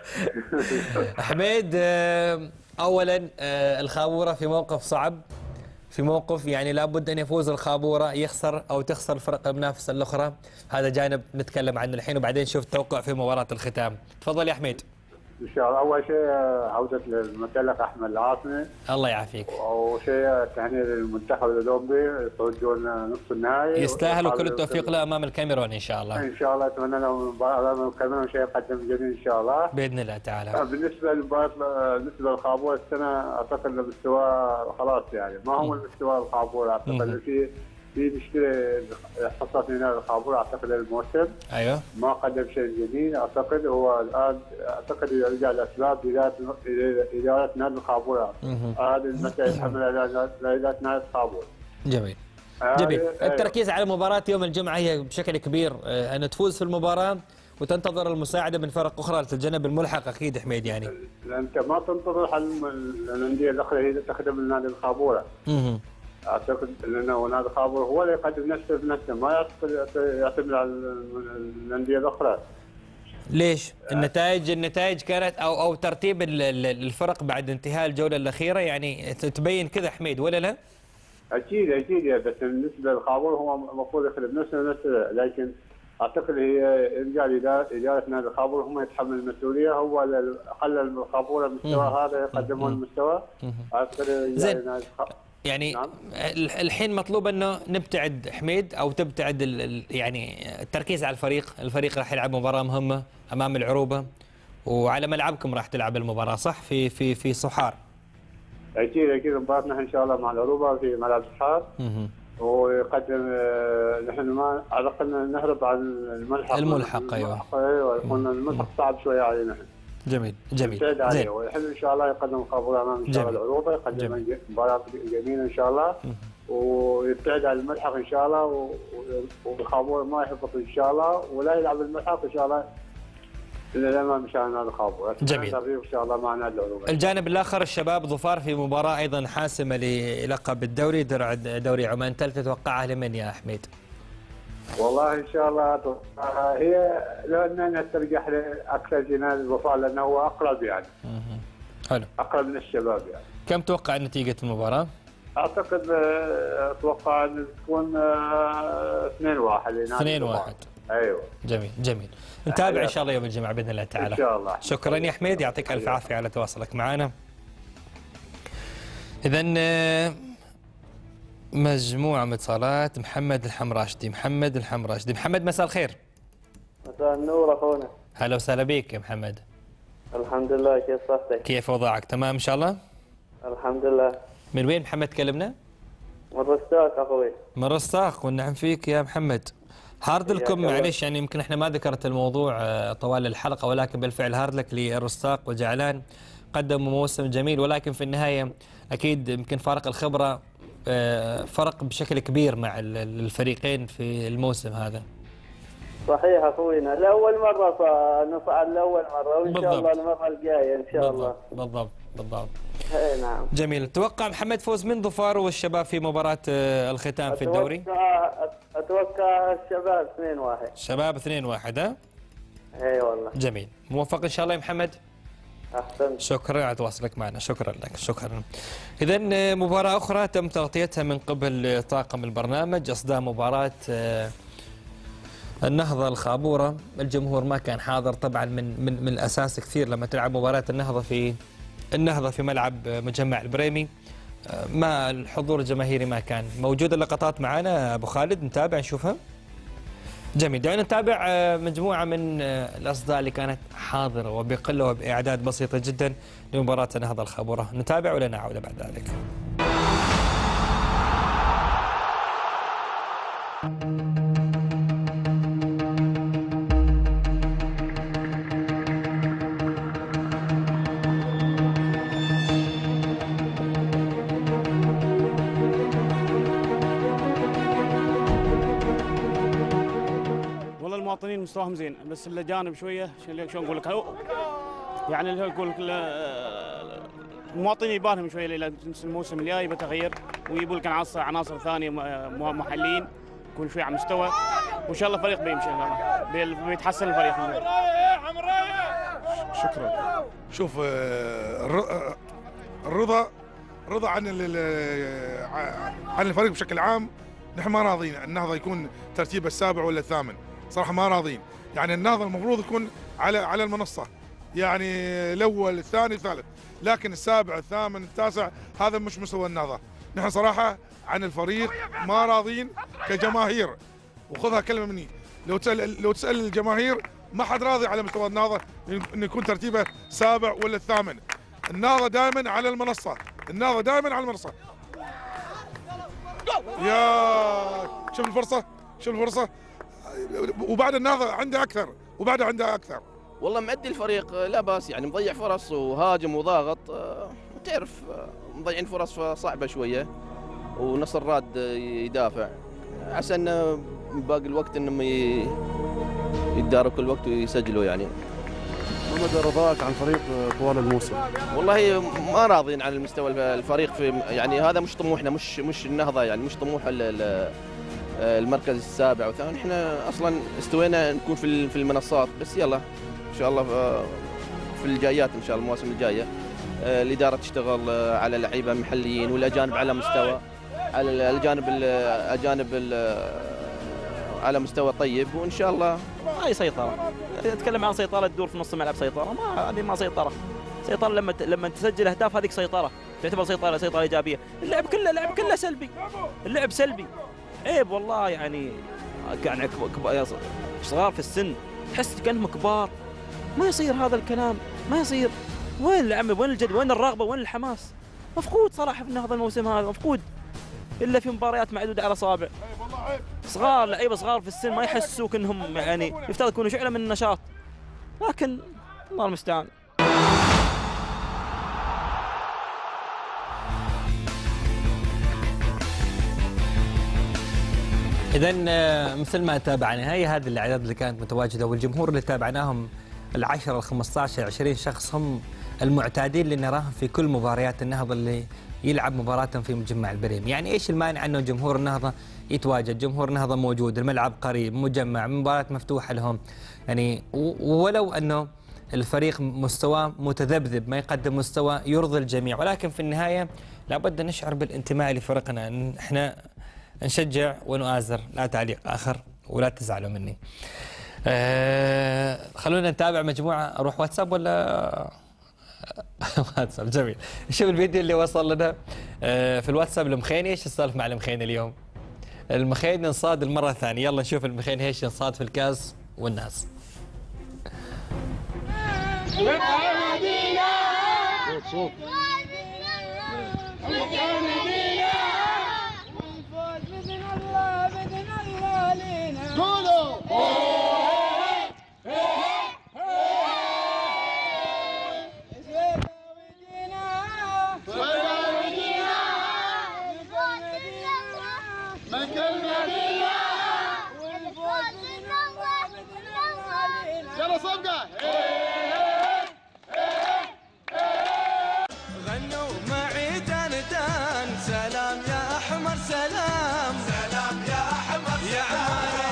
حميد اولا الخابورة في موقف صعب، في موقف يعني لابد ان يفوز الخابوره، يخسر او تخسر الفرق المنافسه الاخرى، هذا جانب نتكلم عنه الحين وبعدين نشوف التوقع في مباراه الختام. تفضل يا حميد. ان شاء الله. اول شيء عوده للمتلق احمد العاصمي. الله يعافيك. واول شيء تهنئه للمنتخب الاولمبي يصعدون نصف النهائي. يستاهلوا كل التوفيق له امام الكاميرون ان شاء الله. ان شاء الله اتمنى لهم امام الكاميرون شيء يقدم جميل ان شاء الله. باذن الله تعالى. بالنسبه للمباراه بالنسبه للخابور السنه اعتقد المستوى خلاص يعني ما هو المستوى الخابور، اعتقد في في مشكله حصلت لنا الخابور اعتقد الموسم. ايوه. ما قدم شيء جديد اعتقد، هو الان اعتقد يرجع لاسباب اداره اداره نادي الخابور. هذا المسألة يتحمل على اداره نادي الخابور. جميل. جميل. التركيز على مباراه يوم الجمعه هي بشكل كبير ان تفوز في المباراه وتنتظر المساعده من فرق اخرى لتتجنب الملحق اكيد حميد يعني. انت ما تنتظر حل الانديه الاخرى هي تخدم النادي الخابوره. اها. اعتقد انه نادي الخابور هو اللي يقدم نفسه بنفسه، ما يعتمد على الانديه الاخرى. ليش؟ النتائج النتائج كانت او او ترتيب الفرق بعد انتهاء الجوله الاخيره يعني تبين كذا حميد ولا لا؟ اكيد اكيد، بس بالنسبه للخابور هو المفروض يخدم نفسه بنفسه، لكن اعتقد هي يرجع لاداره نادي الخابور هم يتحمل المسؤوليه، هو خلى الخابور المستوى هذا يقدمون المستوى. اعتقد زين يعني نعم. الحين مطلوب انه نبتعد حميد او تبتعد يعني التركيز على الفريق، الفريق راح يلعب مباراه مهمه امام العروبه وعلى ملعبكم راح تلعب المباراه صح في في في صحار. اكيد اكيد مباراتنا ان شاء الله مع العروبه في ملعب صحار. ويقدم نحن ما على الاقل نهرب عن الملحق. الملحق ايوه. ايوه يكون الملحق صعب شويه علينا نحن. جميل جميل. نبتعد عليه ويحل ان شاء الله يقدم الخابور امام ان شاء الله العروبه، يقدم مباراه جميله ان شاء الله ويبتعد عن الملحق ان شاء الله والخابور ما يهبط ان شاء الله ولا يلعب الملحق ان شاء الله الا الامام ان شاء الله نادي الخابور. جميل. ان شاء الله مع نادي العروبه. الجانب الاخر الشباب ظفار في مباراه ايضا حاسمه للقب الدوري، درع دوري عمان ثالث، تتوقعها لمن يا حميد؟ والله ان شاء الله هي لو اننا نسترجح اكثر في نادي الوفاء لانه هو اقرب يعني. اها. حلو. اقرب من الشباب يعني. كم توقع نتيجه المباراه؟ اعتقد اتوقع ان تكون اثنين واحد لنادي اثنين واحد. ايوه. جميل جميل. نتابع ان شاء الله يوم الجمعه باذن الله تعالى. ان شاء الله. شكرا يا حميد، يعطيك الف عافيه على تواصلك معنا. اذا مجموعة من اتصالات. محمد الحمراشدي. محمد الحمراشدي. محمد مساء الخير. مساء النور اخونا. هلا وسهلا بك يا محمد. الحمد لله، كيف صحتك؟ كيف وضعك؟ تمام ان شاء الله؟ الحمد لله. من وين محمد تكلمنا؟ من رستاق اخوي. من رستاق، والنعم فيك يا محمد. هارد لكم معلش يعني يمكن احنا ما ذكرت الموضوع طوال الحلقة، ولكن بالفعل هارد لك للرستاق وجعلان قدموا موسم جميل، ولكن في النهاية اكيد يمكن فارق الخبرة فرق بشكل كبير مع الفريقين في الموسم هذا. صحيح اخوينا، لاول مره نصعد لاول مره وان شاء الله المره الجايه ان شاء الله. بالضبط بالضبط. اي نعم. جميل. توقع محمد فوز من ظفار والشباب في مباراه الختام في الدوري؟ اتوقع اتوقع الشباب اثنين واحد. شباب اثنين واحد ها؟ اي والله. جميل. موفق ان شاء الله يا محمد. احسنت. شكرا على تواصلك معنا، شكرا لك، شكرا. اذا مباراه اخرى تم تغطيتها من قبل طاقم البرنامج، اصداء مباراه النهضه الخابوره. الجمهور ما كان حاضر طبعا من من من الاساس كثير لما تلعب مباراه النهضه في النهضه في ملعب مجمع البريمي، ما الحضور الجماهيري ما كان موجود. اللقطات معنا ابو خالد نتابع نشوفها. جميل. دعونا نتابع مجموعه من الاصداء اللي كانت حاضره وبقله وباعداد بسيطه جدا لمباراه النهضه الخابوره، نتابع ولا نعود بعد ذلك. المواطنين مستواهم زين، بس الاجانب شويه شلون اقول لك يعني اللي اقول لك المواطنين يبانهم شويه الموسم الجاي بتغيير ويجيبوا لك عناصر عناصر ثانيه محليين يكون شويه على مستوى، وان شاء الله الفريق بيمشي بيتحسن الفريق. شكرا. شوف الرضا رضا عن عن الفريق بشكل عام. نحن ما راضين النهضه يكون ترتيبه السابع ولا الثامن، صراحه ما راضين. يعني النهضه المفروض يكون على على المنصه، يعني الاول الثاني الثالث، لكن السابع الثامن التاسع هذا مش مستوى النهضه. نحن صراحه عن الفريق ما راضين كجماهير، وخذها كلمه مني، لو تسال لو تسال الجماهير ما حد راضي على مستوى النهضه انه يكون ترتيبه سابع ولا الثامن. النهضه دائما على المنصه، النهضه دائما على المنصه. يا شوف الفرصه، شوف الفرصه، وبعد النهضه عنده اكثر، وبعد عنده اكثر. والله مأدي الفريق لا باس، يعني مضيع فرص وهاجم وضاغط، تعرف مضيعين فرص صعبه شويه، ونصر راد يدافع، عسى انه باقي الوقت انهم يتداركوا الوقت ويسجلوا. يعني ما مدى رضاك عن الفريق طوال الموسم؟ والله ما راضين عن المستوى الفريق، في يعني هذا مش طموحنا، مش مش النهضه، يعني مش طموح المركز السابع والثامن. احنا اصلا استوينا نكون في في المنصات، بس يلا ان شاء الله في الجايات، ان شاء الله المواسم الجايه الاداره تشتغل على لعيبه محليين والاجانب على مستوى، على الجانب الاجانب على مستوى طيب، وان شاء الله هاي سيطره. اتكلم عن سيطره تدور في نص الملعب، سيطره ما هذه ما سيطره. سيطره لما لما تسجل اهداف هذيك سيطره، تعتبر سيطره سيطره ايجابيه. اللعب كله اللعب كله سلبي، اللعب سلبي، عيب والله. يعني يعني صغار في السن تحس كانهم كبار، ما يصير هذا الكلام، ما يصير. وين العمل، وين الجد، وين الرغبه، وين الحماس؟ مفقود صراحه في هذا الموسم، هذا مفقود، الا في مباريات معدوده على اصابع. صغار، لعيبه صغار في السن ما يحسوك انهم يعني يفترض يكونوا شعله من النشاط، لكن الله المستعان. إذا مثل ما تابعنا، هي هذه الأعداد اللي كانت متواجدة، والجمهور اللي تابعناهم العشرة الخمسة عشر عشرين شخص هم المعتادين اللي نراهم في كل مباريات النهضة اللي يلعب مباراتهم في مجمع البريم. يعني إيش المانع أنه جمهور النهضة يتواجد؟ جمهور النهضة موجود، الملعب قريب، مجمع، مباراة مفتوحة لهم. يعني ولو أنه الفريق مستواه متذبذب، ما يقدم مستوى يرضي الجميع، ولكن في النهاية لابد نشعر بالانتماء لفريقنا. احنا نشجع ونؤازر، لا تعليق آخر ولا تزعلوا مني. أه خلونا نتابع مجموعة. أروح واتساب ولا واتساب؟ جميل. شوف الفيديو اللي وصل لنا أه في الواتساب. المخيني، ايش السالفة مع المخيني اليوم؟ المخيني انصاد المرة الثانية. يلا نشوف المخيني ايش انصاد في الكاس والناس. غنوا معي دان دان، سلام يا احمر سلام، سلام يا احمر يا عمري.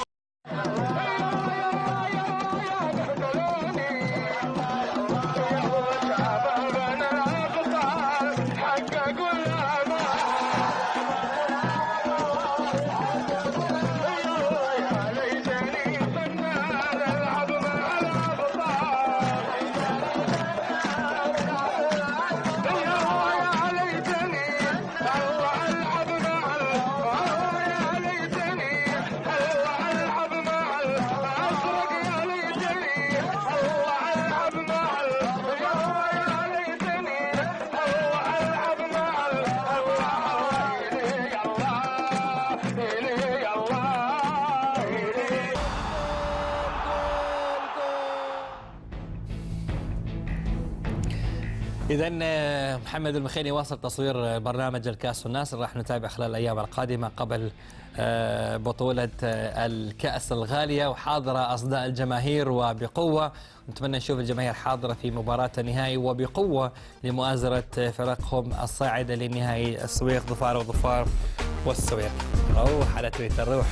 إذا محمد المخيني واصل تصوير برنامج الكاس والناس، راح نتابع خلال الأيام القادمة قبل بطولة الكأس الغالية، وحاضرة أصداء الجماهير وبقوة. نتمنى نشوف الجماهير حاضرة في مباراة النهائي وبقوة لمؤازرة فرقهم الصاعدة لنهائي السويق، ظفار وظفار والسويق. روح على تويتر روح.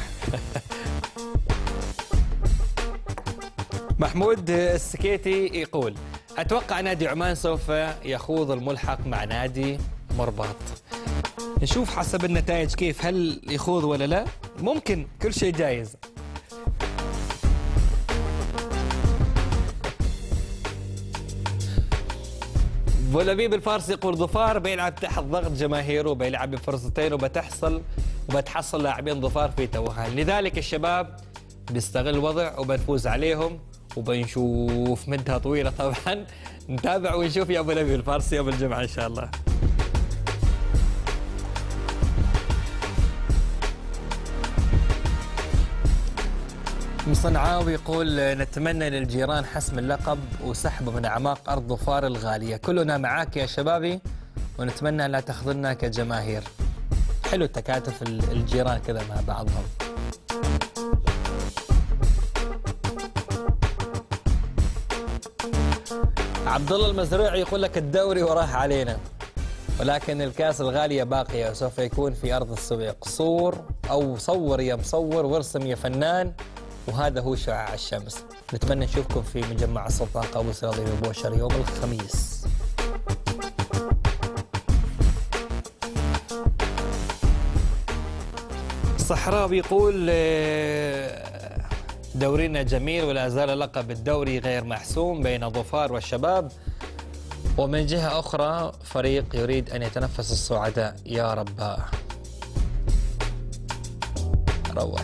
محمود السكيتي يقول: أتوقع نادي عمان سوف يخوض الملحق مع نادي مرباط. نشوف حسب النتائج كيف، هل يخوض ولا لا؟ ممكن، كل شيء جايز. بولبيب الفارسي يقول ظفار بيلعب تحت ضغط جماهيره وبيلعب بفرصتين وبتحصل وبتحصل لاعبين ظفار في توهان، لذلك الشباب بيستغل الوضع وبنفوز عليهم وبنشوف مدة طويلة طبعا. نتابع ونشوف يا ابو لبيب الفارسي يوم الجمعة ان شاء الله. مصنعاوي يقول نتمنى للجيران حسم اللقب وسحبه من اعماق ارض ظفار الغاليه، كلنا معاك يا شبابي ونتمنى لا تخذلنا كجماهير. حلو تكاتف الجيران كذا مع بعضهم. عبد الله المزروعي يقول لك الدوري وراه علينا ولكن الكاس الغاليه باقيه وسوف يكون في ارض السويق. صور او صور يا مصور وارسم يا فنان، وهذا هو شعاع الشمس. نتمنى نشوفكم في مجمع السلطان قابوس راضي ببوشر يوم الخميس. الصحراوي يقول دورينا جميل ولا زال لقب الدوري غير محسوم بين ظفار والشباب، ومن جهة أخرى فريق يريد أن يتنفس الصعداء. يا رب روح.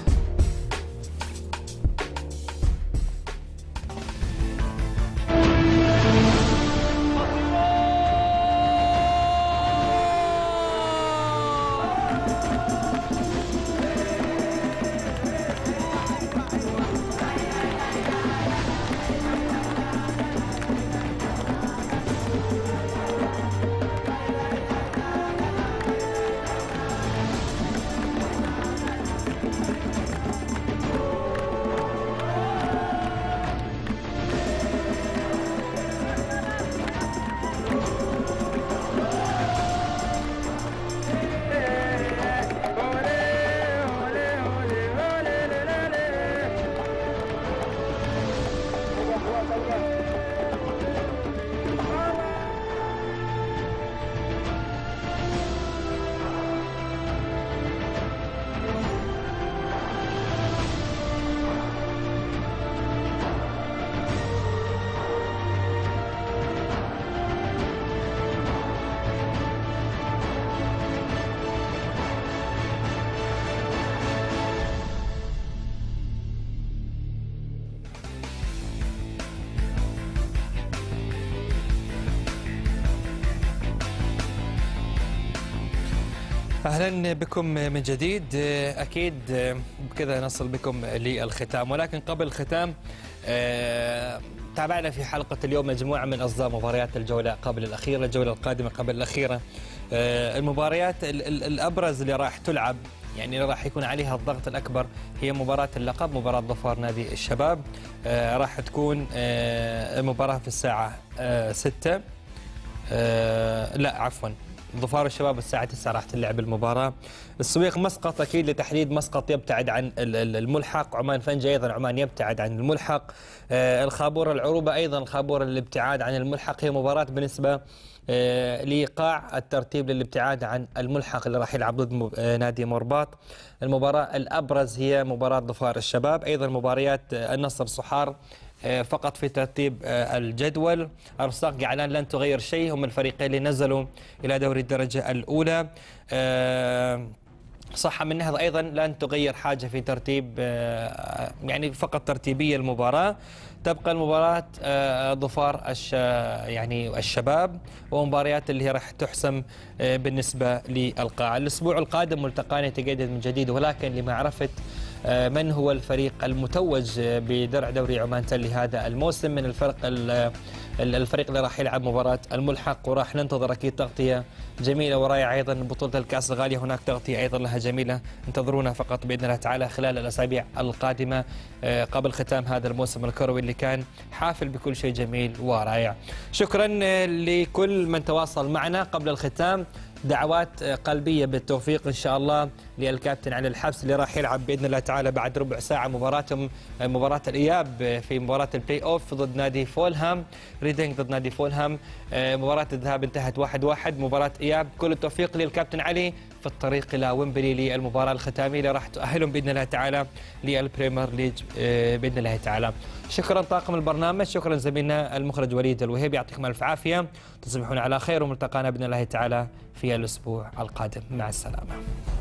أهلا بكم من جديد. أكيد بكذا نصل بكم للختام، ولكن قبل الختام تابعنا في حلقة اليوم مجموعة من أصداء مباريات الجولة قبل الأخيرة، الجولة القادمة قبل الأخيرة. المباريات الأبرز اللي راح تلعب يعني راح يكون عليها الضغط الأكبر هي مباراة اللقب، مباراة ظفار نادي الشباب. راح تكون المباراة في الساعة ستة، لا عفوا ظفار الشباب الساعة تسعة راح تلعب المباراة. السويق مسقط أكيد لتحديد مسقط يبتعد عن الملحق، عمان فنجة أيضا عمان يبتعد عن الملحق. الخابورة العروبة أيضا الخابورة الابتعاد عن الملحق. هي مباراة بالنسبة لإيقاع الترتيب للابتعاد عن الملحق اللي راح يلعب ضد نادي مرباط. المباراة الأبرز هي مباراة ظفار الشباب. أيضا مباريات النصر صحار فقط في ترتيب الجدول. أرساق جعلان لن تغير شيء، هم الفريقين اللي نزلوا إلى دوري الدرجة الأولى. صحة من نهضة أيضا لن تغير حاجة في ترتيب، يعني فقط ترتيبية المباراة. تبقى المباراة ظفار الش يعني الشباب ومباريات اللي هي راح تحسم بالنسبة للقاعة. الأسبوع القادم ملتقانا يتجدد من جديد، ولكن لمعرفة من هو الفريق المتوج بدرع دوري عمان تلي هذا الموسم من الفرق الفريق اللي راح يلعب مباراة الملحق، وراح ننتظر أكيد تغطية جميلة ورائعة. أيضا بطولة الكأس الغالية هناك تغطية أيضا لها جميلة، انتظرونا فقط بإذن الله تعالى خلال الأسابيع القادمة قبل ختام هذا الموسم الكروي اللي كان حافل بكل شيء جميل ورائع. شكرا لكل من تواصل معنا قبل الختام. دعوات قلبية بالتوفيق إن شاء الله للكابتن علي الحبس اللي راح يلعب بإذن الله تعالى بعد ربع ساعة مباراتهم مباراة الإياب في مباراة البلاي أوف ضد نادي فولهام، ريدينج ضد نادي فولهام. مباراة الذهاب انتهت واحد واحد. مباراة إياب كل التوفيق للكابتن علي في الطريق إلى ويمبلي للمباراة الختامية اللي راح تؤهلهم بإذن الله تعالى للبريمير ليج بإذن الله تعالى. شكرا طاقم البرنامج، شكرا زميلنا المخرج وليد الوهيبي، يعطيكم الف عافيه، تصبحون على خير وملتقانا باذن الله تعالى في الاسبوع القادم، مع السلامه.